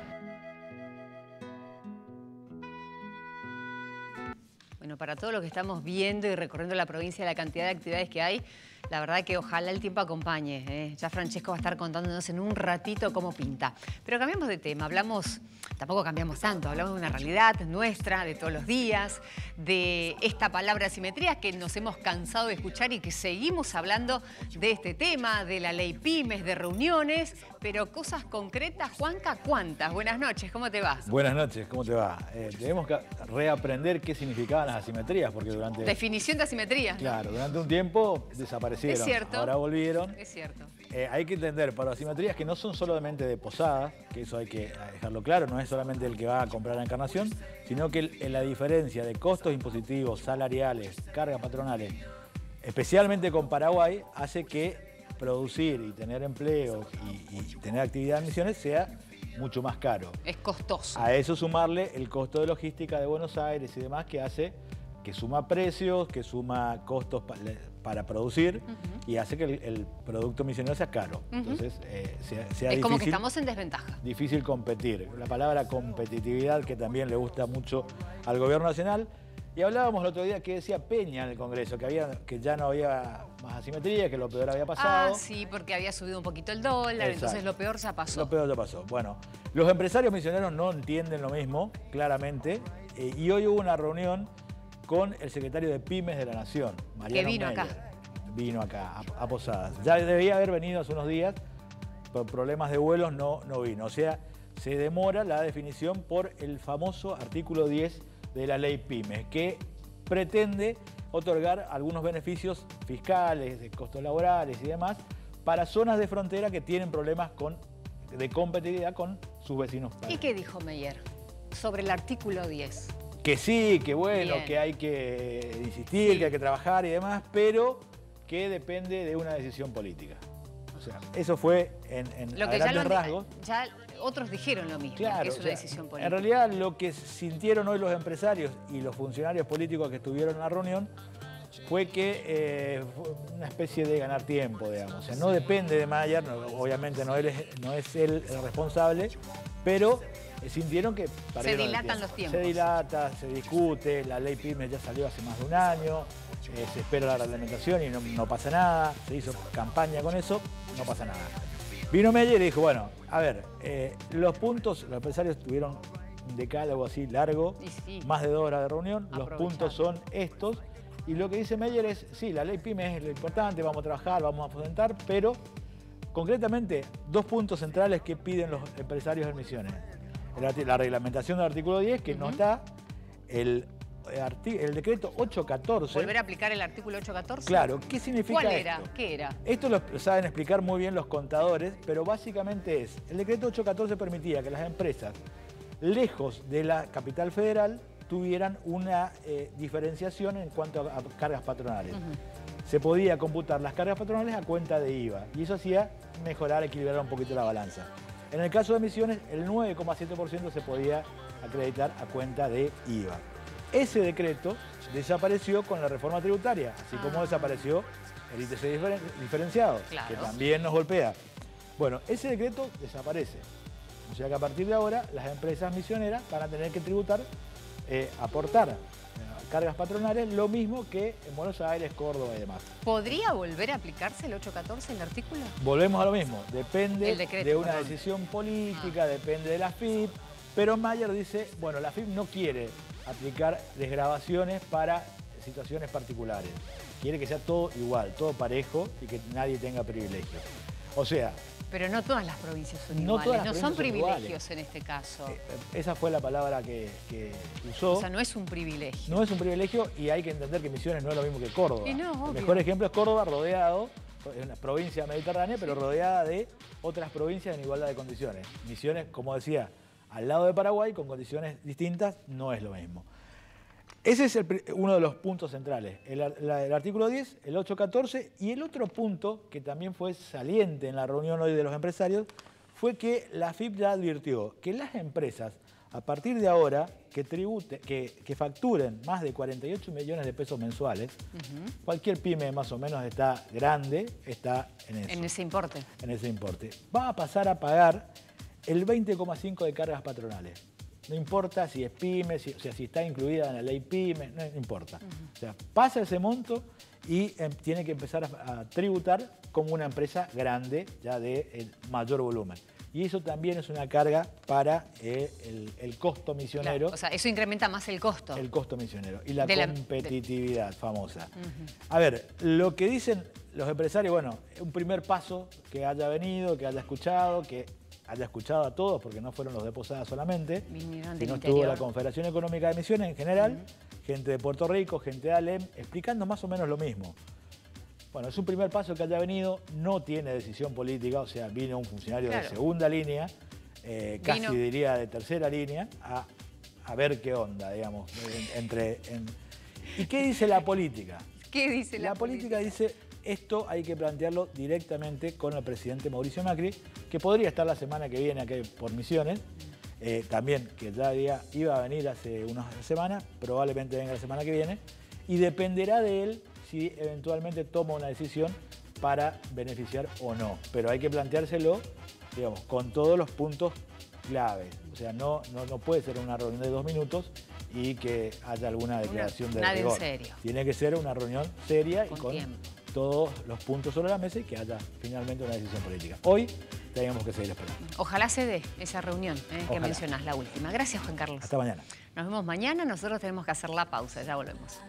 Bueno, para todo lo que estamos viendo y recorriendo la provincia, la cantidad de actividades que hay, la verdad que ojalá el tiempo acompañe, ¿eh? Ya Francesco va a estar contándonos en un ratito cómo pinta. Pero cambiamos de tema, hablamos, tampoco cambiamos tanto, hablamos de una realidad nuestra, de todos los días, de esta palabra asimetría que nos hemos cansado de escuchar y que seguimos hablando de este tema, de la ley pymes, de reuniones, pero cosas concretas. Juanca, ¿cuántas? Buenas noches, ¿cómo te va? Buenas noches, ¿cómo te va? Eh, tenemos que reaprender qué significaban las asimetrías, porque durante... Definición de asimetría. Claro, durante un tiempo desaparecieron. Es cierto. Ahora volvieron. Es cierto. Eh, hay que entender, para asimetrías que no son solamente de posadas, que eso hay que dejarlo claro, no es solamente el que va a comprar la Encarnación, sino que el, la diferencia de costos impositivos, salariales, cargas patronales, especialmente con Paraguay, hace que producir y tener empleo y, y tener actividad en Misiones sea mucho más caro. Es costoso. A eso sumarle el costo de logística de Buenos Aires y demás, que hace que suma precios, que suma costos pa para producir uh-huh. y hace que el, el producto misionero sea caro. Uh-huh. Entonces, eh, sea, sea es difícil, como que estamos en desventaja. Difícil competir. La palabra competitividad, que también le gusta mucho al gobierno nacional. Y hablábamos el otro día que decía Peña en el Congreso, que, había, que ya no había más asimetría, que lo peor había pasado. Ah, sí, porque había subido un poquito el dólar, Exacto. Entonces lo peor ya pasó. Lo peor ya pasó. Bueno, los empresarios misioneros no entienden lo mismo, claramente, eh, y hoy hubo una reunión con el secretario de Pymes de la Nación, Mariano Que vino Meyer. acá. Vino acá, a, a Posadas. Ya debía haber venido hace unos días, por problemas de vuelos no, no vino. O sea, se demora la definición por el famoso artículo diez de la ley Pymes, que pretende otorgar algunos beneficios fiscales, de costos laborales y demás, para zonas de frontera que tienen problemas con, de competitividad con sus vecinos países. ¿Y qué dijo Meyer sobre el artículo diez? Que sí, que bueno, Bien. que hay que insistir, Sí. que hay que trabajar y demás, pero que depende de una decisión política. O sea, eso fue en, en Lo a que ya, grandes lo, rasgos. ya otros dijeron lo mismo, Claro, que es o una sea, decisión política. En realidad lo que sintieron hoy los empresarios y los funcionarios políticos que estuvieron en la reunión fue que eh, fue una especie de ganar tiempo, digamos. O sea, no depende de Meyer, no, obviamente no, él es, no es él el responsable, pero eh, sintieron que... Se perdieron el dilatan tiempo. los tiempos. Se dilata, se discute, la ley Pymes ya salió hace más de un año, eh, se espera la reglamentación y no, no pasa nada, se hizo campaña con eso, no pasa nada. Vino Meyer y dijo, bueno, a ver, eh, los puntos, los empresarios tuvieron un decálogo así largo, sí. más de dos horas de reunión, los Aprovechar. puntos son estos, y lo que dice Meyer es, sí, la ley Pymes es lo importante, vamos a trabajar, vamos a fomentar, pero concretamente dos puntos centrales que piden los empresarios en Misiones. El, la reglamentación del artículo diez, que uh-huh. no está, el, el decreto ocho catorce. ¿Volver a aplicar el artículo ocho catorce? Claro, ¿qué significa ¿Cuál era? esto? ¿Qué era? Esto lo saben explicar muy bien los contadores, pero básicamente es, el decreto ocho catorce permitía que las empresas lejos de la capital federal tuvieran una eh, diferenciación en cuanto a, a cargas patronales. Uh-huh. Se podía computar las cargas patronales a cuenta de I V A y eso hacía mejorar, equilibrar un poquito la balanza. En el caso de Misiones, el nueve coma siete por ciento se podía acreditar a cuenta de I V A. Ese decreto desapareció con la reforma tributaria, así ah. como desapareció el I T C diferen diferenciado, claro. que también nos golpea. Bueno, ese decreto desaparece. O sea que a partir de ahora las empresas misioneras van a tener que tributar, eh, aportar eh, cargas patronales, lo mismo que en Buenos Aires, Córdoba y demás. ¿Podría volver a aplicarse el ocho catorce, el artículo? Volvemos a lo mismo, depende decreto, de una perdón. decisión política, ah. depende de la F I P, pero Meyer dice, bueno, la F I P no quiere aplicar desgravaciones para situaciones particulares. Quiere que sea todo igual, todo parejo y que nadie tenga privilegios. O sea... Pero no todas las provincias son no iguales, todas las no provincias son son privilegios iguales. en este caso. Eh, esa fue la palabra que, que usó. O sea, no es un privilegio. No es un privilegio y hay que entender que Misiones no es lo mismo que Córdoba. Y no, El obvio. mejor ejemplo es Córdoba, rodeado, es una provincia mediterránea, pero rodeada de otras provincias en igualdad de condiciones. Misiones, como decía, al lado de Paraguay, con condiciones distintas, no es lo mismo. Ese es el, uno de los puntos centrales, el, la, el artículo diez, el ocho catorce, y el otro punto que también fue saliente en la reunión hoy de los empresarios fue que la F I P ya advirtió que las empresas, a partir de ahora, que, tribute, que, que facturen más de cuarenta y ocho millones de pesos mensuales, uh-huh. cualquier pyme más o menos está grande, está en eso. En ese importe. En ese importe. Va a pasar a pagar el veinte coma cinco de cargas patronales. No importa si es pyme, si, o sea, si está incluida en la ley pyme, no, no importa. Uh-huh. O sea, pasa ese monto y eh, tiene que empezar a, a tributar como una empresa grande, ya de eh, mayor volumen. Y eso también es una carga para eh, el, el costo misionero. Claro, o sea, eso incrementa más el costo. El costo misionero y la de competitividad la, de... famosa. Uh-huh. A ver, lo que dicen los empresarios, bueno, un primer paso que haya venido, que haya escuchado, que haya escuchado a todos, porque no fueron los de Posadas solamente, Vinieron sino del estuvo interior. la Confederación Económica de Misiones en general, uh-huh. gente de Puerto Rico, gente de ALEM, explicando más o menos lo mismo. Bueno, es un primer paso que haya venido, no tiene decisión política, o sea, vino un funcionario claro. de segunda línea, eh, casi vino... diría de tercera línea, a, a ver qué onda, digamos, entre... En... ¿Y qué dice la política? ¿Qué dice la, la política? La política dice... Esto hay que plantearlo directamente con el presidente Mauricio Macri, que podría estar la semana que viene aquí por Misiones, eh, también que ya había, iba a venir hace unas semanas, probablemente venga la semana que viene, y dependerá de él si eventualmente toma una decisión para beneficiar o no. Pero hay que planteárselo, digamos, con todos los puntos claves. O sea, no, no, no puede ser una reunión de dos minutos y que haya alguna declaración de rigor. En serio. Tiene que ser una reunión seria con y con tiempo. Todos los puntos sobre la mesa y que haya finalmente una decisión política. Hoy tenemos que seguir esperando. Ojalá se dé esa reunión eh, que mencionás, la última. Gracias, Juan Carlos. Hasta mañana. Nos vemos mañana. Nosotros tenemos que hacer la pausa. Ya volvemos.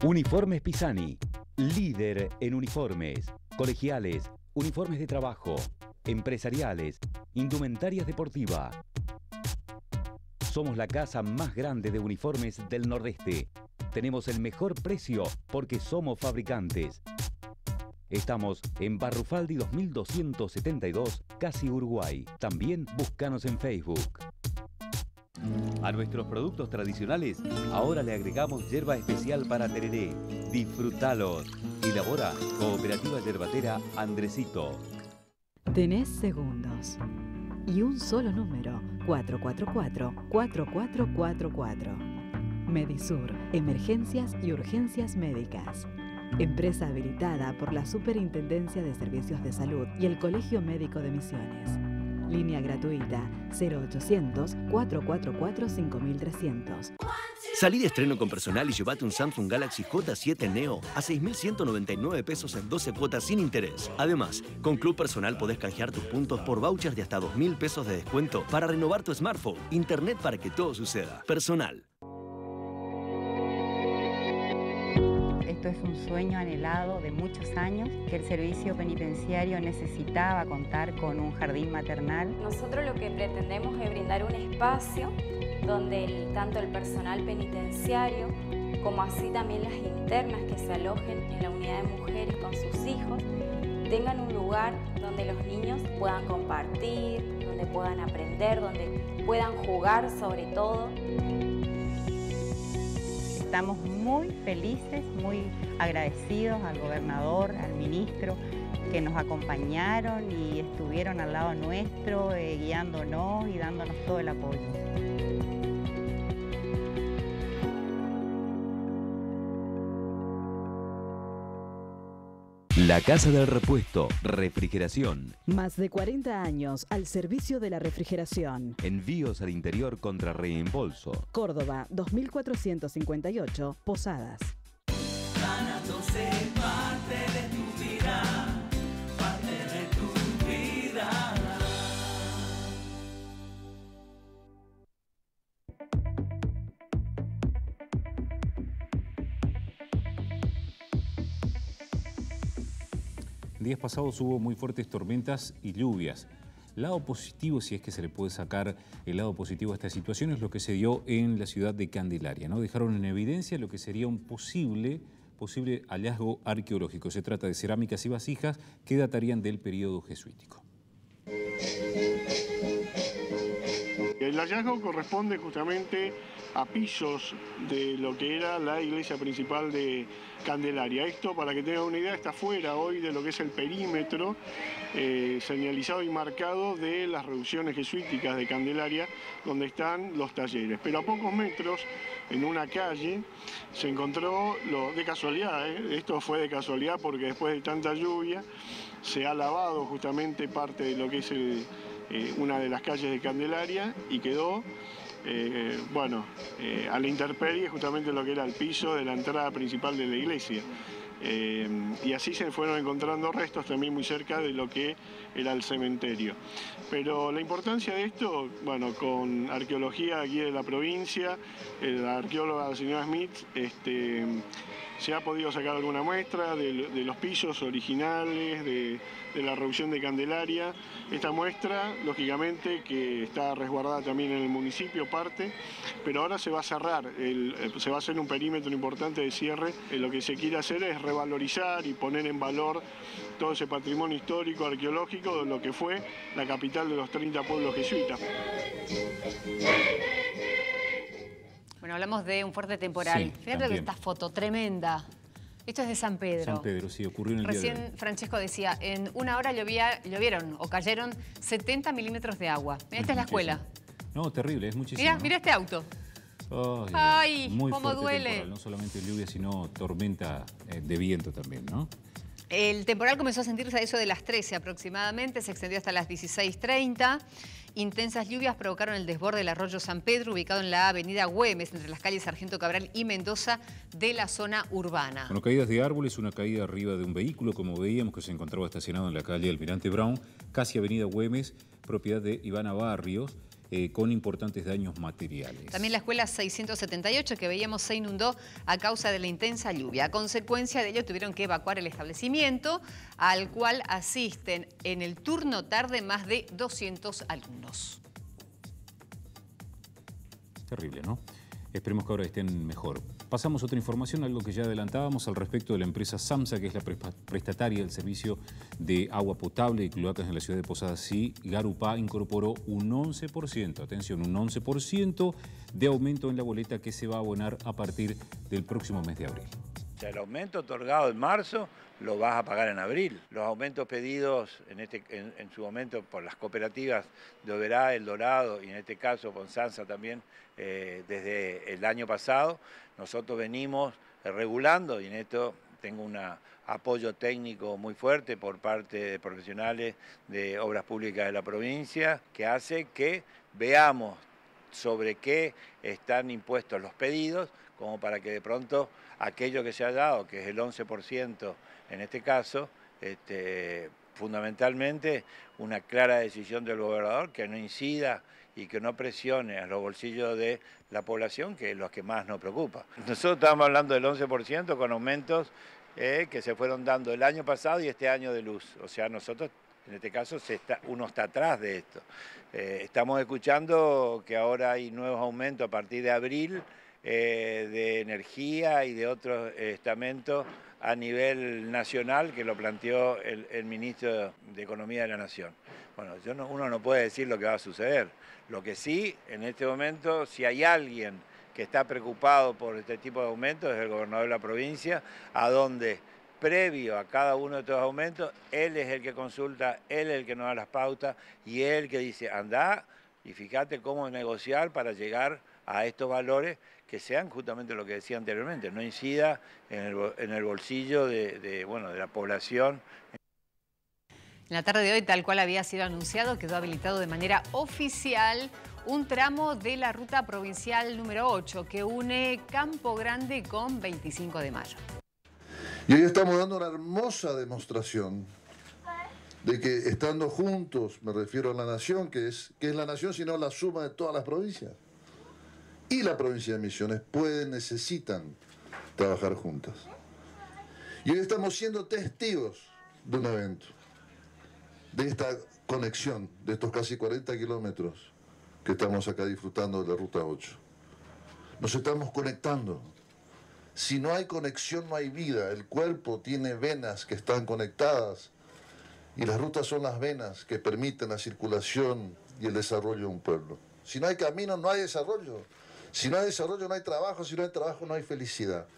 Uniformes Pisani, líder en uniformes, colegiales, uniformes de trabajo, empresariales, indumentarias deportiva. Somos la casa más grande de uniformes del Nordeste. Tenemos el mejor precio porque somos fabricantes. Estamos en Barrufaldi dos mil doscientos setenta y dos, casi Uruguay. También búscanos en Facebook. A nuestros productos tradicionales, ahora le agregamos yerba especial para tereré. Disfrútalos. Elabora Cooperativa Yerbatera Andresito. Tenés segundos y un solo número, cuatro cuatro cuatro, cuatro cuatro cuatro cuatro. Medisur, Emergencias y Urgencias Médicas. Empresa habilitada por la Superintendencia de Servicios de Salud y el Colegio Médico de Misiones. Línea gratuita cero ochocientos, cuatro cuatro cuatro, cinco mil trescientos. Salí de estreno con Personal y llevate un Samsung Galaxy J siete Neo a seis mil ciento noventa y nueve pesos en doce cuotas sin interés. Además, con Club Personal podés canjear tus puntos por vouchers de hasta dos mil pesos de descuento para renovar tu smartphone. Internet para que todo suceda. Personal. Esto es un sueño anhelado de muchos años, que el servicio penitenciario necesitaba contar con un jardín maternal. Nosotros lo que pretendemos es brindar un espacio donde el, tanto el personal penitenciario como así también las internas que se alojen en la unidad de mujeres con sus hijos tengan un lugar donde los niños puedan compartir, donde puedan aprender, donde puedan jugar sobre todo. Estamos muy felices, muy agradecidos al gobernador, al ministro, que nos acompañaron y estuvieron al lado nuestro, eh, guiándonos y dándonos todo el apoyo. La Casa del Repuesto, refrigeración. Más de cuarenta años al servicio de la refrigeración. Envíos al interior contra reembolso. Córdoba, dos mil cuatrocientos cincuenta y ocho, Posadas. Ganándose parte de tu vida, parte de tu vida. Días pasados hubo muy fuertes tormentas y lluvias. Lado positivo, si es que se le puede sacar el lado positivo a esta situación, es lo que se dio en la ciudad de Candelaria, ¿no? Dejaron en evidencia lo que sería un posible, posible hallazgo arqueológico. Se trata de cerámicas y vasijas que datarían del periodo jesuítico. El hallazgo corresponde justamente a pisos de lo que era la iglesia principal de Candelaria. Esto, para que tengan una idea, está fuera hoy de lo que es el perímetro eh, señalizado y marcado de las reducciones jesuíticas de Candelaria, donde están los talleres. Pero a pocos metros, en una calle, se encontró, lo, de casualidad, ¿eh? Esto fue de casualidad porque después de tanta lluvia se ha lavado justamente parte de lo que es el, eh, una de las calles de Candelaria y quedó Eh, bueno, eh, a la intemperie justamente lo que era el piso de la entrada principal de la iglesia. Eh, y así se fueron encontrando restos también muy cerca de lo que era el cementerio. Pero la importancia de esto, bueno, con arqueología aquí de la provincia, la arqueóloga señora Smith, este, se ha podido sacar alguna muestra de, de los pisos originales, de, de la reducción de Candelaria. Esta muestra, lógicamente, que está resguardada también en el municipio, parte, pero ahora se va a cerrar, el, se va a hacer un perímetro importante de cierre. Eh, lo que se quiere hacer es revalorizar y poner en valor todo ese patrimonio histórico, arqueológico, de lo que fue la capital de los treinta pueblos jesuitas. Bueno, hablamos de un fuerte temporal. Sí, Fíjate también. que esta foto tremenda. Esto es de San Pedro. San Pedro, sí, ocurrió en el Recién día de hoy. Francesco decía, en una hora llovía, llovieron o cayeron setenta milímetros de agua. Mira, esta es la escuela. No, terrible, es muchísimo. Mira, ¿no? mira este auto. Ay, Ay, muy cómo fuerte duele. temporal, no solamente lluvia, sino tormenta eh, de viento también, ¿no? El temporal comenzó a sentirse a eso de las trece aproximadamente, se extendió hasta las dieciséis treinta. Intensas lluvias provocaron el desborde del arroyo San Pedro, ubicado en la avenida Güemes, entre las calles Sargento Cabral y Mendoza, de la zona urbana. Bueno, caídas de árboles, una caída arriba de un vehículo, como veíamos, que se encontraba estacionado en la calle Almirante Brown, casi avenida Güemes, propiedad de Ivana Barrios. eh, con importantes daños materiales. También la escuela seiscientos setenta y ocho que veíamos se inundó a causa de la intensa lluvia. A consecuencia de ello tuvieron que evacuar el establecimiento, al cual asisten en el turno tarde más de doscientos alumnos. Terrible, ¿no? Esperemos que ahora estén mejor. Pasamos a otra información, algo que ya adelantábamos al respecto de la empresa SAMSA, que es la prestataria del servicio de agua potable y cloacas en la ciudad de Posadas. Sí, Garupá incorporó un once por ciento, atención, un once por ciento de aumento en la boleta que se va a abonar a partir del próximo mes de abril. O sea, el aumento otorgado en marzo lo vas a pagar en abril. Los aumentos pedidos en, este, en, en su momento por las cooperativas de Oberá, El Dorado y en este caso con SAMSA también eh, desde el año pasado, nosotros venimos regulando y en esto tengo un apoyo técnico muy fuerte por parte de profesionales de obras públicas de la provincia que hace que veamos sobre qué están impuestos los pedidos como para que de pronto aquello que se ha dado, que es el once por ciento en este caso, este, fundamentalmente una clara decisión del gobernador que no incida y que no presione a los bolsillos de la población, que es lo que más nos preocupa. Nosotros estábamos hablando del once por ciento con aumentos eh, que se fueron dando el año pasado y este año de luz. O sea, nosotros, en este caso, se está, uno está atrás de esto. Eh, estamos escuchando que ahora hay nuevos aumentos a partir de abril, Eh, de energía y de otros estamentos a nivel nacional que lo planteó el, el ministro de Economía de la Nación. Bueno, yo no, uno no puede decir lo que va a suceder. Lo que sí, en este momento, si hay alguien que está preocupado por este tipo de aumentos, es el gobernador de la provincia, a donde, previo a cada uno de estos aumentos, él es el que consulta, él es el que nos da las pautas y él el que dice, andá y fíjate cómo negociar para llegar a estos valores que sean justamente lo que decía anteriormente, no incida en el, en el bolsillo de, de, bueno, de la población. En la tarde de hoy, tal cual había sido anunciado, quedó habilitado de manera oficial un tramo de la ruta provincial número ocho que une Campo Grande con veinticinco de mayo. Y hoy estamos dando una hermosa demostración de que estando juntos, me refiero a la nación, que es, que es la nación sino la suma de todas las provincias. Y la provincia de Misiones pueden, necesitan trabajar juntas. Y hoy estamos siendo testigos de un evento, de esta conexión, de estos casi cuarenta kilómetros que estamos acá disfrutando de la Ruta ocho. Nos estamos conectando. Si no hay conexión, no hay vida. El cuerpo tiene venas que están conectadas y las rutas son las venas que permiten la circulación y el desarrollo de un pueblo. Si no hay camino, no hay desarrollo. Si no hay desarrollo, no hay trabajo. Si no hay trabajo, no hay felicidad.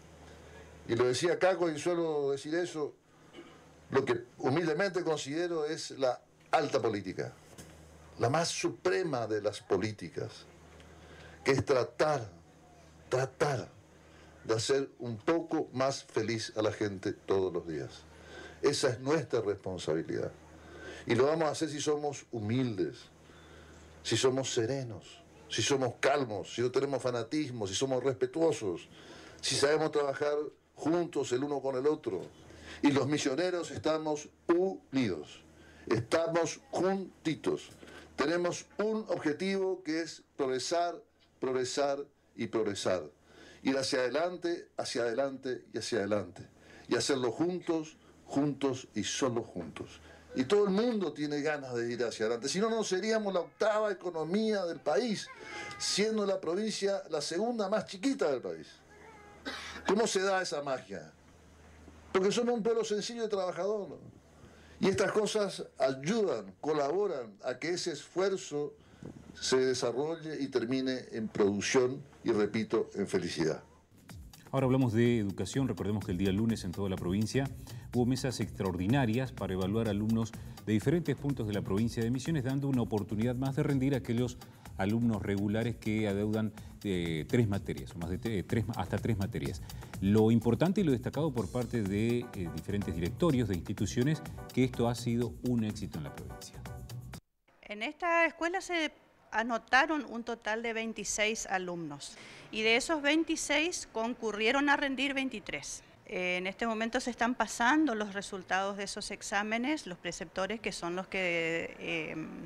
Y lo decía Caco y suelo decir eso, lo que humildemente considero es la alta política, la más suprema de las políticas, que es tratar, tratar de hacer un poco más feliz a la gente todos los días. Esa es nuestra responsabilidad. Y lo vamos a hacer si somos humildes, si somos serenos, si somos calmos, si no tenemos fanatismo, si somos respetuosos, si sabemos trabajar juntos el uno con el otro. Y los misioneros estamos unidos, estamos juntitos. Tenemos un objetivo que es progresar, progresar y progresar. Ir hacia adelante, hacia adelante y hacia adelante. Y hacerlo juntos, juntos y solo juntos. Y todo el mundo tiene ganas de ir hacia adelante. Si no, no seríamos la octava economía del país, siendo la provincia la segunda más chiquita del país. ¿Cómo se da esa magia? Porque somos un pueblo sencillo y trabajador, ¿no? Y estas cosas ayudan, colaboran a que ese esfuerzo se desarrolle y termine en producción y, repito, en felicidad. Ahora hablamos de educación. Recordemos que el día lunes en toda la provincia hubo mesas extraordinarias para evaluar alumnos de diferentes puntos de la provincia de Misiones, dando una oportunidad más de rendir a aquellos alumnos regulares que adeudan eh, tres materias, o más de tres, hasta tres materias. Lo importante y lo destacado por parte de eh, diferentes directorios de instituciones, que esto ha sido un éxito en la provincia. En esta escuela se anotaron un total de veintiséis alumnos y de esos veintiséis concurrieron a rendir veintitrés. En este momento se están pasando los resultados de esos exámenes, los preceptores que son los que eh,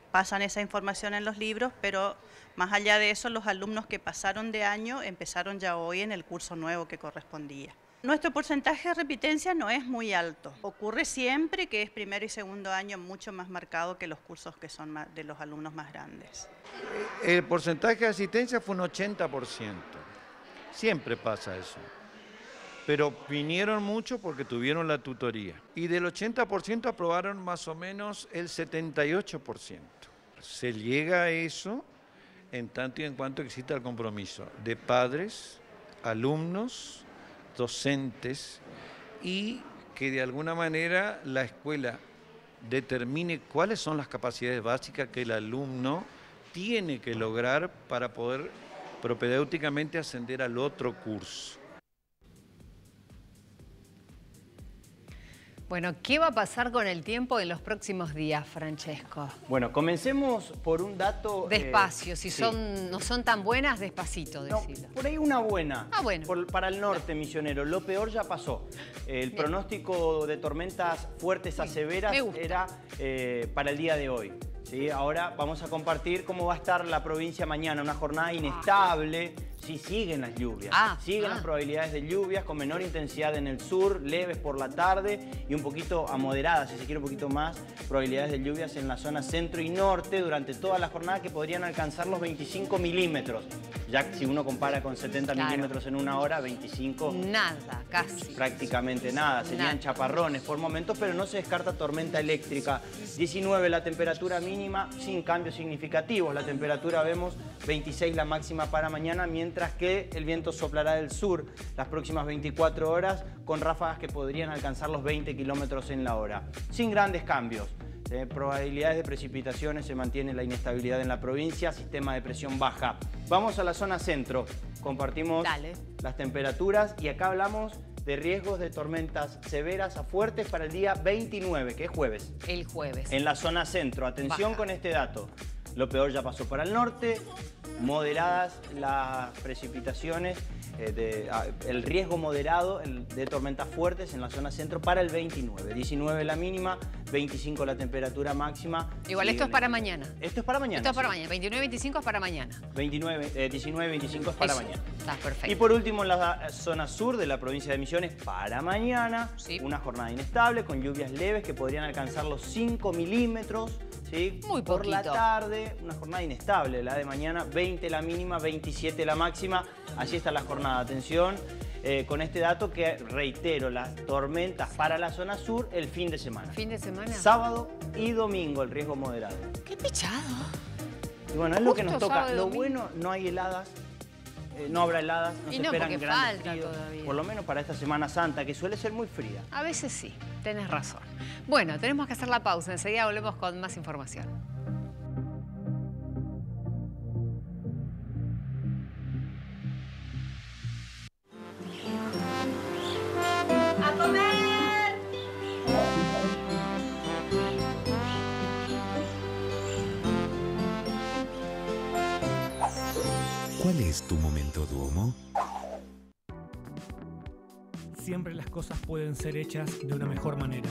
pasan esa información en los libros, pero más allá de eso, los alumnos que pasaron de año empezaron ya hoy en el curso nuevo que correspondía. Nuestro porcentaje de repitencia no es muy alto. Ocurre siempre que es primero y segundo año mucho más marcado que los cursos que son más de los alumnos más grandes. El porcentaje de asistencia fue un ochenta por ciento. Siempre pasa eso. Pero vinieron mucho porque tuvieron la tutoría. Y del ochenta por ciento aprobaron más o menos el setenta y ocho por ciento. Se llega a eso en tanto y en cuanto exista el compromiso de padres, alumnos, docentes, y que de alguna manera la escuela determine cuáles son las capacidades básicas que el alumno tiene que lograr para poder propedéuticamente ascender al otro curso. Bueno, ¿qué va a pasar con el tiempo en los próximos días, Francesco? Bueno, comencemos por un dato... Despacio, eh, si sí. son, no son tan buenas, despacito, No, decirlo. por ahí una buena. Ah, bueno. Por- para el norte misionero. Lo peor ya pasó. El Bien. pronóstico de tormentas fuertes a severas me gusta. era eh, para el día de hoy. ¿Sí? Ahora vamos a compartir cómo va a estar la provincia mañana. Una jornada inestable. Sí, siguen las lluvias. Ah, siguen ah. las probabilidades de lluvias con menor intensidad en el sur, leves por la tarde y un poquito a moderadas, si se quiere un poquito más, probabilidades de lluvias en la zona centro y norte durante toda la jornada que podrían alcanzar los veinticinco milímetros. Ya si uno compara con setenta Claro. milímetros en una hora, veinticinco Nada, casi. prácticamente nada. Serían Nada. chaparrones por momentos, pero no se descarta tormenta eléctrica. diecinueve la temperatura mínima, sin cambios significativos. La temperatura vemos veintiséis la máxima para mañana, mientras que el viento soplará del sur las próximas veinticuatro horas con ráfagas que podrían alcanzar los veinte kilómetros en la hora. Sin grandes cambios. Eh, probabilidades de precipitaciones, se mantiene la inestabilidad en la provincia, sistema de presión baja. Vamos a la zona centro. Compartimos Dale. las temperaturas y acá hablamos de riesgos de tormentas severas a fuertes para el día veintinueve, que es jueves. El jueves. En la zona centro. Atención Baja. con este dato. Lo peor ya pasó para el norte, moderadas las precipitaciones, eh, de, ah, el riesgo moderado el- de tormentas fuertes en la zona centro para el veintinueve. diecinueve la mínima, veinticinco la temperatura máxima. Igual esto es Siguen- para mañana. Esto es para mañana. Esto es para sí. mañana. veintinueve veinticinco es para mañana. veintinueve, eh, diecinueve, veinticinco es para Eso. mañana. Está perfecto. Y por último, en la zona sur de la provincia de Misiones, para mañana, una jornada inestable con lluvias leves que podrían alcanzar los cinco milímetros. ¿sí? Muy Por la poquito. tarde, una jornada inestable, la de mañana, veinte la mínima, veintisiete la máxima. Así está la jornada. Atención eh, con este dato que, reitero, las tormentas para la zona sur el fin de semana. Fin de semana. Sábado y domingo el riesgo moderado. Qué pichado. Y bueno, es lo que nos Justo toca. sábado y Lo domingo. bueno, no hay heladas. Eh, no habrá heladas, no Y se no, esperan porque grandes falta fríos, todavía. por lo menos para esta Semana Santa, que suele ser muy fría. A veces sí, tenés razón. Bueno, tenemos que hacer la pausa. Enseguida volvemos con más información. ¡A comer! ¿Cuál es tu momento Duomo? Siempre las cosas pueden ser hechas de una mejor manera.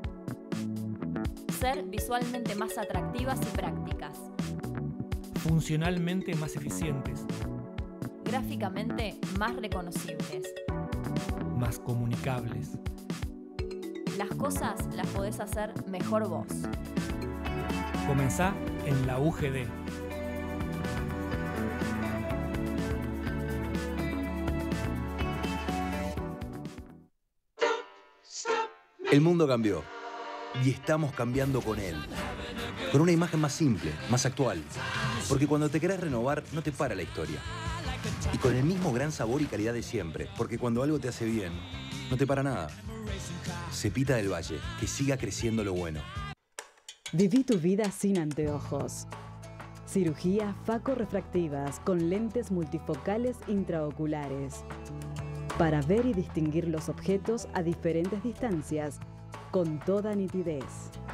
Ser visualmente más atractivas y prácticas. Funcionalmente más eficientes, Gráficamente más reconocibles. más comunicables. Las cosas las podés hacer mejor vos. Comenzá en la U G D. El mundo cambió y estamos cambiando con él. Con una imagen más simple, más actual. Porque cuando te querés renovar, no te para la historia. Y con el mismo gran sabor y calidad de siempre. Porque cuando algo te hace bien, no te para nada. Cepita del Valle, que siga creciendo lo bueno. Viví tu vida sin anteojos. Cirugía facorrefractivas con lentes multifocales intraoculares. Para ver y distinguir los objetos a diferentes distancias con toda nitidez.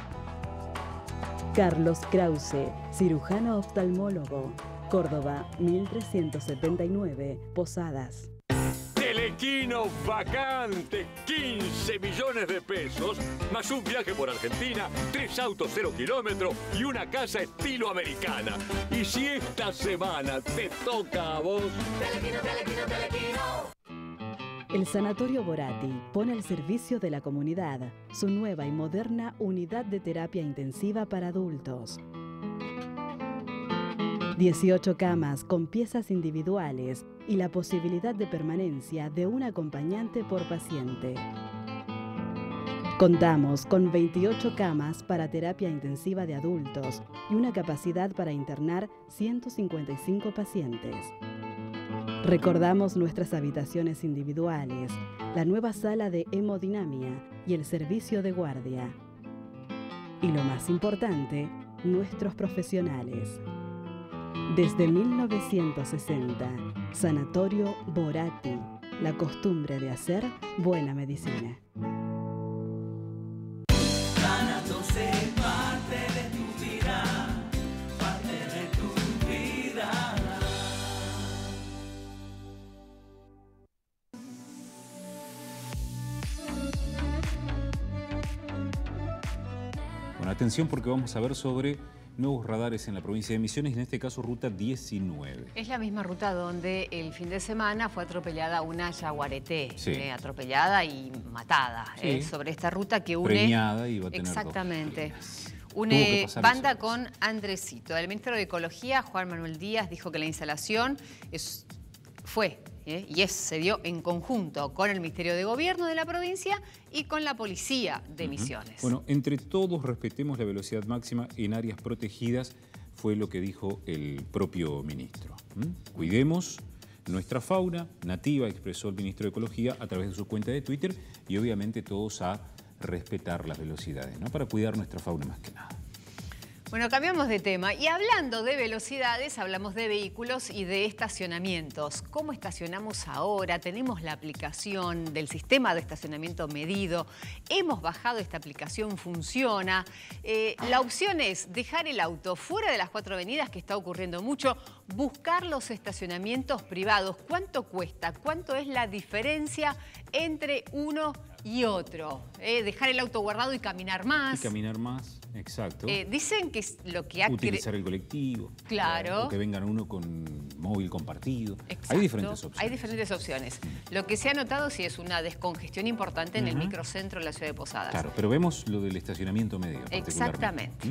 Carlos Krause, cirujano oftalmólogo. Córdoba, mil trescientos setenta y nueve, Posadas. De Telequino vacante, quince millones de pesos, más un viaje por Argentina, tres autos cero kilómetros y una casa estilo americana. Y si esta semana te toca a vos... Telequino, Telequino, Telequino. El Sanatorio Borati pone al servicio de la comunidad su nueva y moderna unidad de terapia intensiva para adultos. dieciocho camas con piezas individuales y la posibilidad de permanencia de un acompañante por paciente. Contamos con veintiocho camas para terapia intensiva de adultos y una capacidad para internar ciento cincuenta y cinco pacientes. Recordamos nuestras habitaciones individuales, la nueva sala de hemodinamia y el servicio de guardia. Y lo más importante, nuestros profesionales. Desde mil novecientos sesenta, Sanatorio Borati, la costumbre de hacer buena medicina. Ganándose parte de tu vida, parte de tu vida. Bueno, atención porque vamos a ver sobre nuevos radares en la provincia de Misiones, en este caso ruta diecinueve. Es la misma ruta donde el fin de semana fue atropellada una yaguareté, Sí. eh, atropellada y matada, Sí. eh, sobre esta ruta que une... Preñada y va a tener dos Exactamente. Tuvo Une que pasar banda eso. con Andresito. El ministro de Ecología, Juan Manuel Díaz, dijo que la instalación es, fue ¿eh? y es, se dio en conjunto con el Ministerio de Gobierno de la provincia y con la Policía de Misiones. Bueno, entre todos respetemos la velocidad máxima en áreas protegidas, fue lo que dijo el propio ministro. ¿Mm? Cuidemos nuestra fauna nativa, expresó el ministro de Ecología a través de su cuenta de Twitter, y obviamente todos a respetar las velocidades, ¿no? Para cuidar nuestra fauna más que nada. Bueno, cambiamos de tema y hablando de velocidades, hablamos de vehículos y de estacionamientos. ¿Cómo estacionamos ahora? Tenemos la aplicación del sistema de estacionamiento medido. Hemos bajado esta aplicación, funciona. Eh, la opción es dejar el auto fuera de las cuatro avenidas, que está ocurriendo mucho, buscar los estacionamientos privados. ¿Cuánto cuesta? ¿Cuánto es la diferencia entre uno y otro? Eh, dejar el auto guardado y caminar más. Y caminar más, exacto. Eh, dicen que lo que ha... Utilizar el colectivo. Claro. O que vengan uno con móvil compartido. Exacto. Hay diferentes opciones. Hay diferentes opciones. Lo que se ha notado sí es una descongestión importante en el Ujú. microcentro de la ciudad de Posadas. Claro, pero vemos lo del estacionamiento medio. Exactamente. ¿Mm?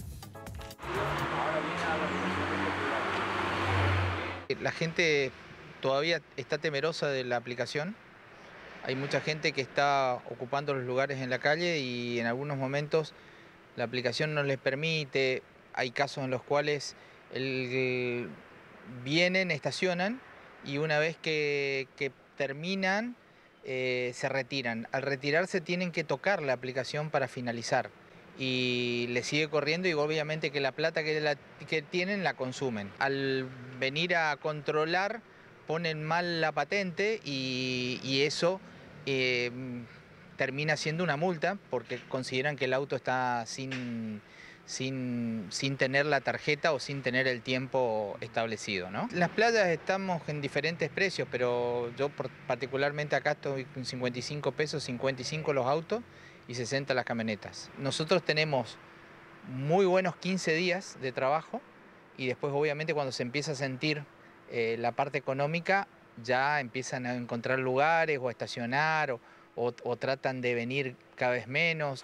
La gente todavía está temerosa de la aplicación. Hay mucha gente que está ocupando los lugares en la calle y en algunos momentos la aplicación no les permite. Hay casos en los cuales el, vienen, estacionan y una vez que, que terminan eh, se retiran. Al retirarse tienen que tocar la aplicación para finalizar y le sigue corriendo y obviamente que la plata que, la, que tienen la consumen. Al venir a controlar ponen mal la patente y, y eso eh, termina siendo una multa porque consideran que el auto está sin, sin, sin tener la tarjeta o sin tener el tiempo establecido, ¿no? En las playas estamos en diferentes precios, pero yo por, particularmente acá estoy con cincuenta y cinco pesos, cincuenta y cinco los autos y sesenta las camionetas. Nosotros tenemos muy buenos quince días de trabajo y después obviamente cuando se empieza a sentir eh, la parte económica ya empiezan a encontrar lugares o a estacionar o, o, o tratan de venir cada vez menos.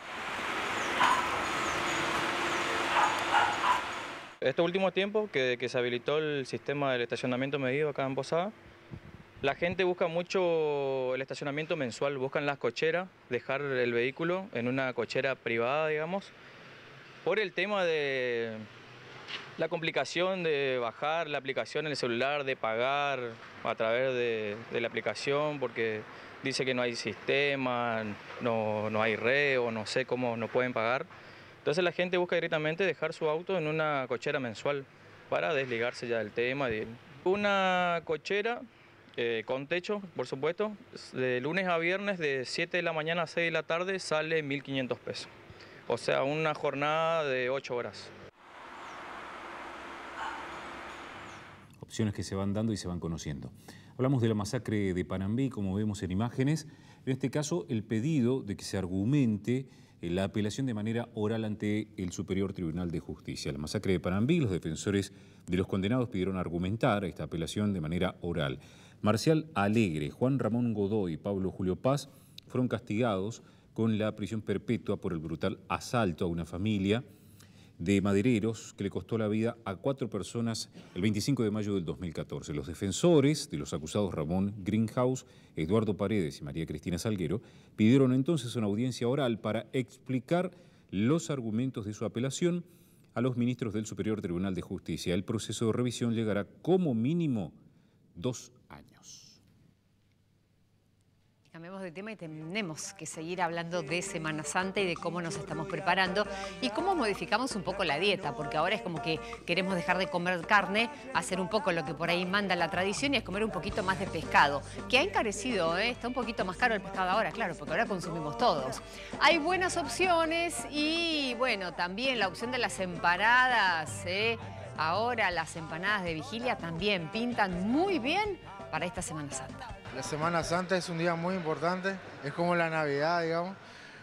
Estos últimos tiempos que, que se habilitó el sistema del estacionamiento medido acá en Posada, la gente busca mucho el estacionamiento mensual, buscan las cocheras, dejar el vehículo en una cochera privada, digamos, por el tema de la complicación de bajar la aplicación en el celular, de pagar a través de, de la aplicación, porque dice que no hay sistema, no, no hay red o no sé cómo no pueden pagar. Entonces la gente busca directamente dejar su auto en una cochera mensual para desligarse ya del tema. Una cochera Eh, con techo, por supuesto, de lunes a viernes de siete de la mañana a seis de la tarde sale mil quinientos pesos. O sea, una jornada de ocho horas. Opciones que se van dando y se van conociendo. Hablamos de la masacre de Panambí, como vemos en imágenes. En este caso, el pedido de que se argumente la apelación de manera oral ante el Superior Tribunal de Justicia. La masacre de Panambí, los defensores de los condenados pidieron argumentar esta apelación de manera oral. Marcial Alegre, Juan Ramón Godoy y Pablo Julio Paz fueron castigados con la prisión perpetua por el brutal asalto a una familia de madereros que le costó la vida a cuatro personas el veinticinco de mayo del dos mil catorce. Los defensores de los acusados Ramón Greenhouse, Eduardo Paredes y María Cristina Salguero pidieron entonces una audiencia oral para explicar los argumentos de su apelación a los ministros del Superior Tribunal de Justicia. El proceso de revisión llegará como mínimo dos años. Cambiemos de tema y tenemos que seguir hablando de Semana Santa y de cómo nos estamos preparando y cómo modificamos un poco la dieta, porque ahora es como que queremos dejar de comer carne, hacer un poco lo que por ahí manda la tradición y es comer un poquito más de pescado, que ha encarecido, ¿eh? Está un poquito más caro el pescado ahora, claro, porque ahora consumimos todos. Hay buenas opciones y, bueno, también la opción de las empanadas, ¿eh? Ahora las empanadas de vigilia también pintan muy bien para esta Semana Santa. La Semana Santa es un día muy importante, es como la Navidad, digamos,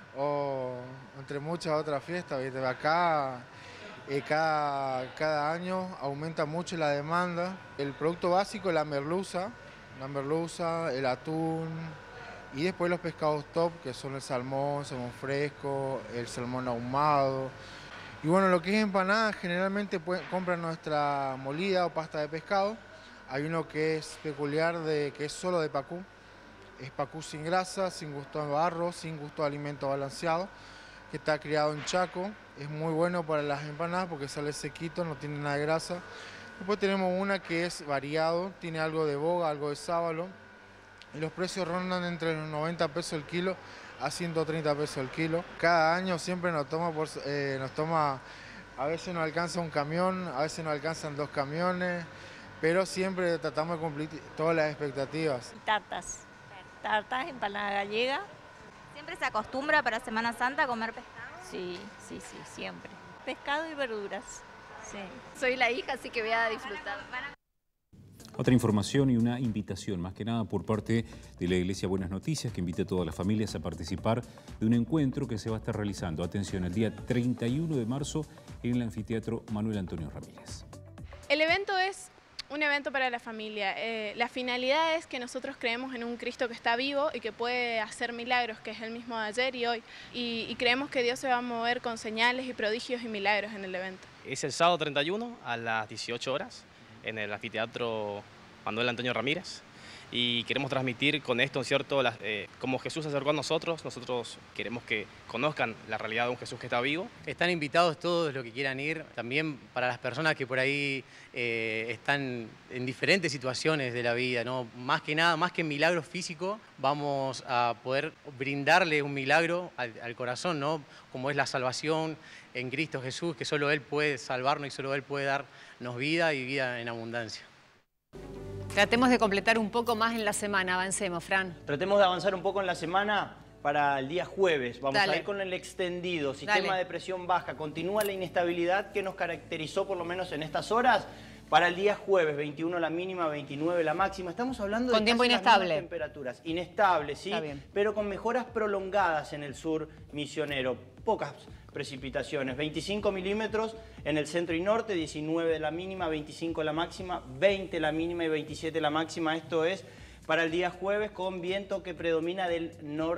o entre muchas otras fiestas, ¿viste? Acá eh, cada, cada año aumenta mucho la demanda. El producto básico es la merluza, la merluza, el atún y después los pescados top, que son el salmón, salmón fresco, el salmón ahumado. Y bueno, lo que es empanada, generalmente pueden, compran nuestra molida o pasta de pescado. Hay uno que es peculiar, de, que es solo de pacú. Es pacú sin grasa, sin gusto de barro, sin gusto de alimento balanceado, que está criado en Chaco. Es muy bueno para las empanadas porque sale sequito, no tiene nada de grasa. Después tenemos una que es variado, tiene algo de boga, algo de sábalo. Y los precios rondan entre los noventa pesos el kilo a ciento treinta pesos el kilo. Cada año siempre nos toma, por, eh, nos toma, a veces nos alcanza un camión, a veces nos alcanzan dos camiones. Pero siempre tratamos de cumplir todas las expectativas. Tartas, tartas, empanada gallega. ¿Siempre se acostumbra para Semana Santa a comer pescado? Sí, sí, sí, siempre. Pescado y verduras, sí. Soy la hija, así que voy a disfrutar. Otra información y una invitación, más que nada por parte de la Iglesia Buenas Noticias, que invita a todas las familias a participar de un encuentro que se va a estar realizando, atención, el día treinta y uno de marzo en el Anfiteatro Manuel Antonio Ramírez. El evento es un evento para la familia. Eh, la finalidad es que nosotros creemos en un Cristo que está vivo y que puede hacer milagros, que es el mismo de ayer y hoy. Y, y creemos que Dios se va a mover con señales y prodigios y milagros en el evento. Es el sábado treinta y uno a las dieciocho horas en el Anfiteatro Manuel Antonio Ramírez. Y queremos transmitir con esto, ¿cierto? Las, eh, como Jesús se acercó a nosotros, nosotros queremos que conozcan la realidad de un Jesús que está vivo. Están invitados todos los que quieran ir, también para las personas que por ahí eh, están en diferentes situaciones de la vida, ¿no? Más que nada, más que milagro físico, vamos a poder brindarle un milagro al, al corazón, ¿no? Como es la salvación en Cristo Jesús, que solo Él puede salvarnos y solo Él puede darnos vida y vida en abundancia. Tratemos de completar un poco más en la semana, avancemos, Fran. Tratemos de avanzar un poco en la semana para el día jueves. Vamos Dale. a ir con el extendido, sistema Dale. de presión baja. Continúa la inestabilidad que nos caracterizó por lo menos en estas horas. Para el día jueves, veintiuno la mínima, veintinueve la máxima. Estamos hablando con de tiempo casi inestable. las mismas temperaturas. Inestable, sí, Está bien. pero con mejoras prolongadas en el sur misionero. Pocas precipitaciones, veinticinco milímetros en el centro y norte, diecinueve la mínima, veinticinco la máxima, veinte la mínima y veintisiete la máxima. Esto es para el día jueves con viento que predomina del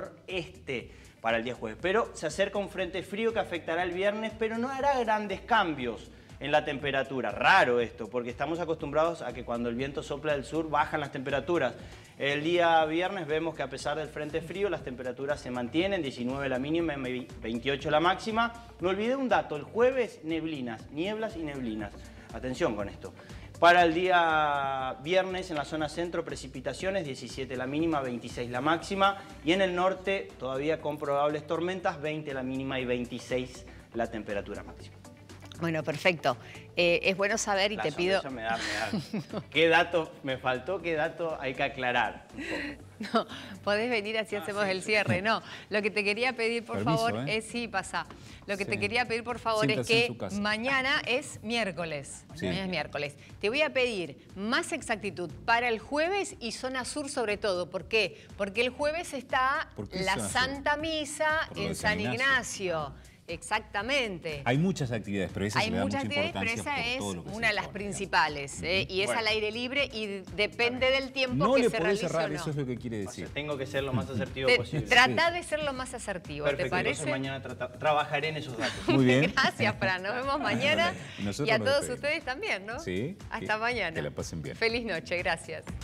noreste para el día jueves. Pero se acerca un frente frío que afectará el viernes, pero no hará grandes cambios en la temperatura. Raro esto, porque estamos acostumbrados a que cuando el viento sopla del sur bajan las temperaturas. El día viernes vemos que a pesar del frente frío las temperaturas se mantienen, diecinueve la mínima y veintiocho la máxima. Me olvidé un dato, el jueves neblinas, nieblas y neblinas. Atención con esto. Para el día viernes en la zona centro precipitaciones, diecisiete la mínima, veintiséis la máxima. Y en el norte todavía con probables tormentas, veinte la mínima y veintiséis la temperatura máxima. Bueno, perfecto. Eh, es bueno saber y La te pido... Me da, me da. ¿Qué dato me faltó? ¿Qué dato hay que aclarar un poco? No, podés venir así ah, hacemos sí. el cierre. No, lo que te quería pedir, por Permiso, favor, ¿eh? es... Sí, pasa. Lo que sí. te quería pedir, por favor, Siéntase es que mañana es miércoles. Sí. Mañana es miércoles. Te voy a pedir más exactitud para el jueves y zona sur sobre todo. ¿Por qué? Porque el jueves está la Santa sur? Misa en San Ignacio. Ignacio. Exactamente. Hay muchas actividades, pero esa Hay se le da muchas mucha actividades, pero esa es una de las principales. ¿eh? Y es bueno. al aire libre y depende del tiempo no que le se podés realice cerrar, o no. eso es lo que quiere decir. O sea, tengo que ser lo más asertivo Te, posible. Tratá sí. de ser lo más asertivo, Perfecto, ¿te parece? Entonces mañana tra trabajaré en esos datos. Muy bien. Gracias, Fran. Nos vemos mañana. Y, y a todos ustedes también, ¿no? Sí. Hasta que, mañana. Que la pasen bien. Feliz noche. Gracias.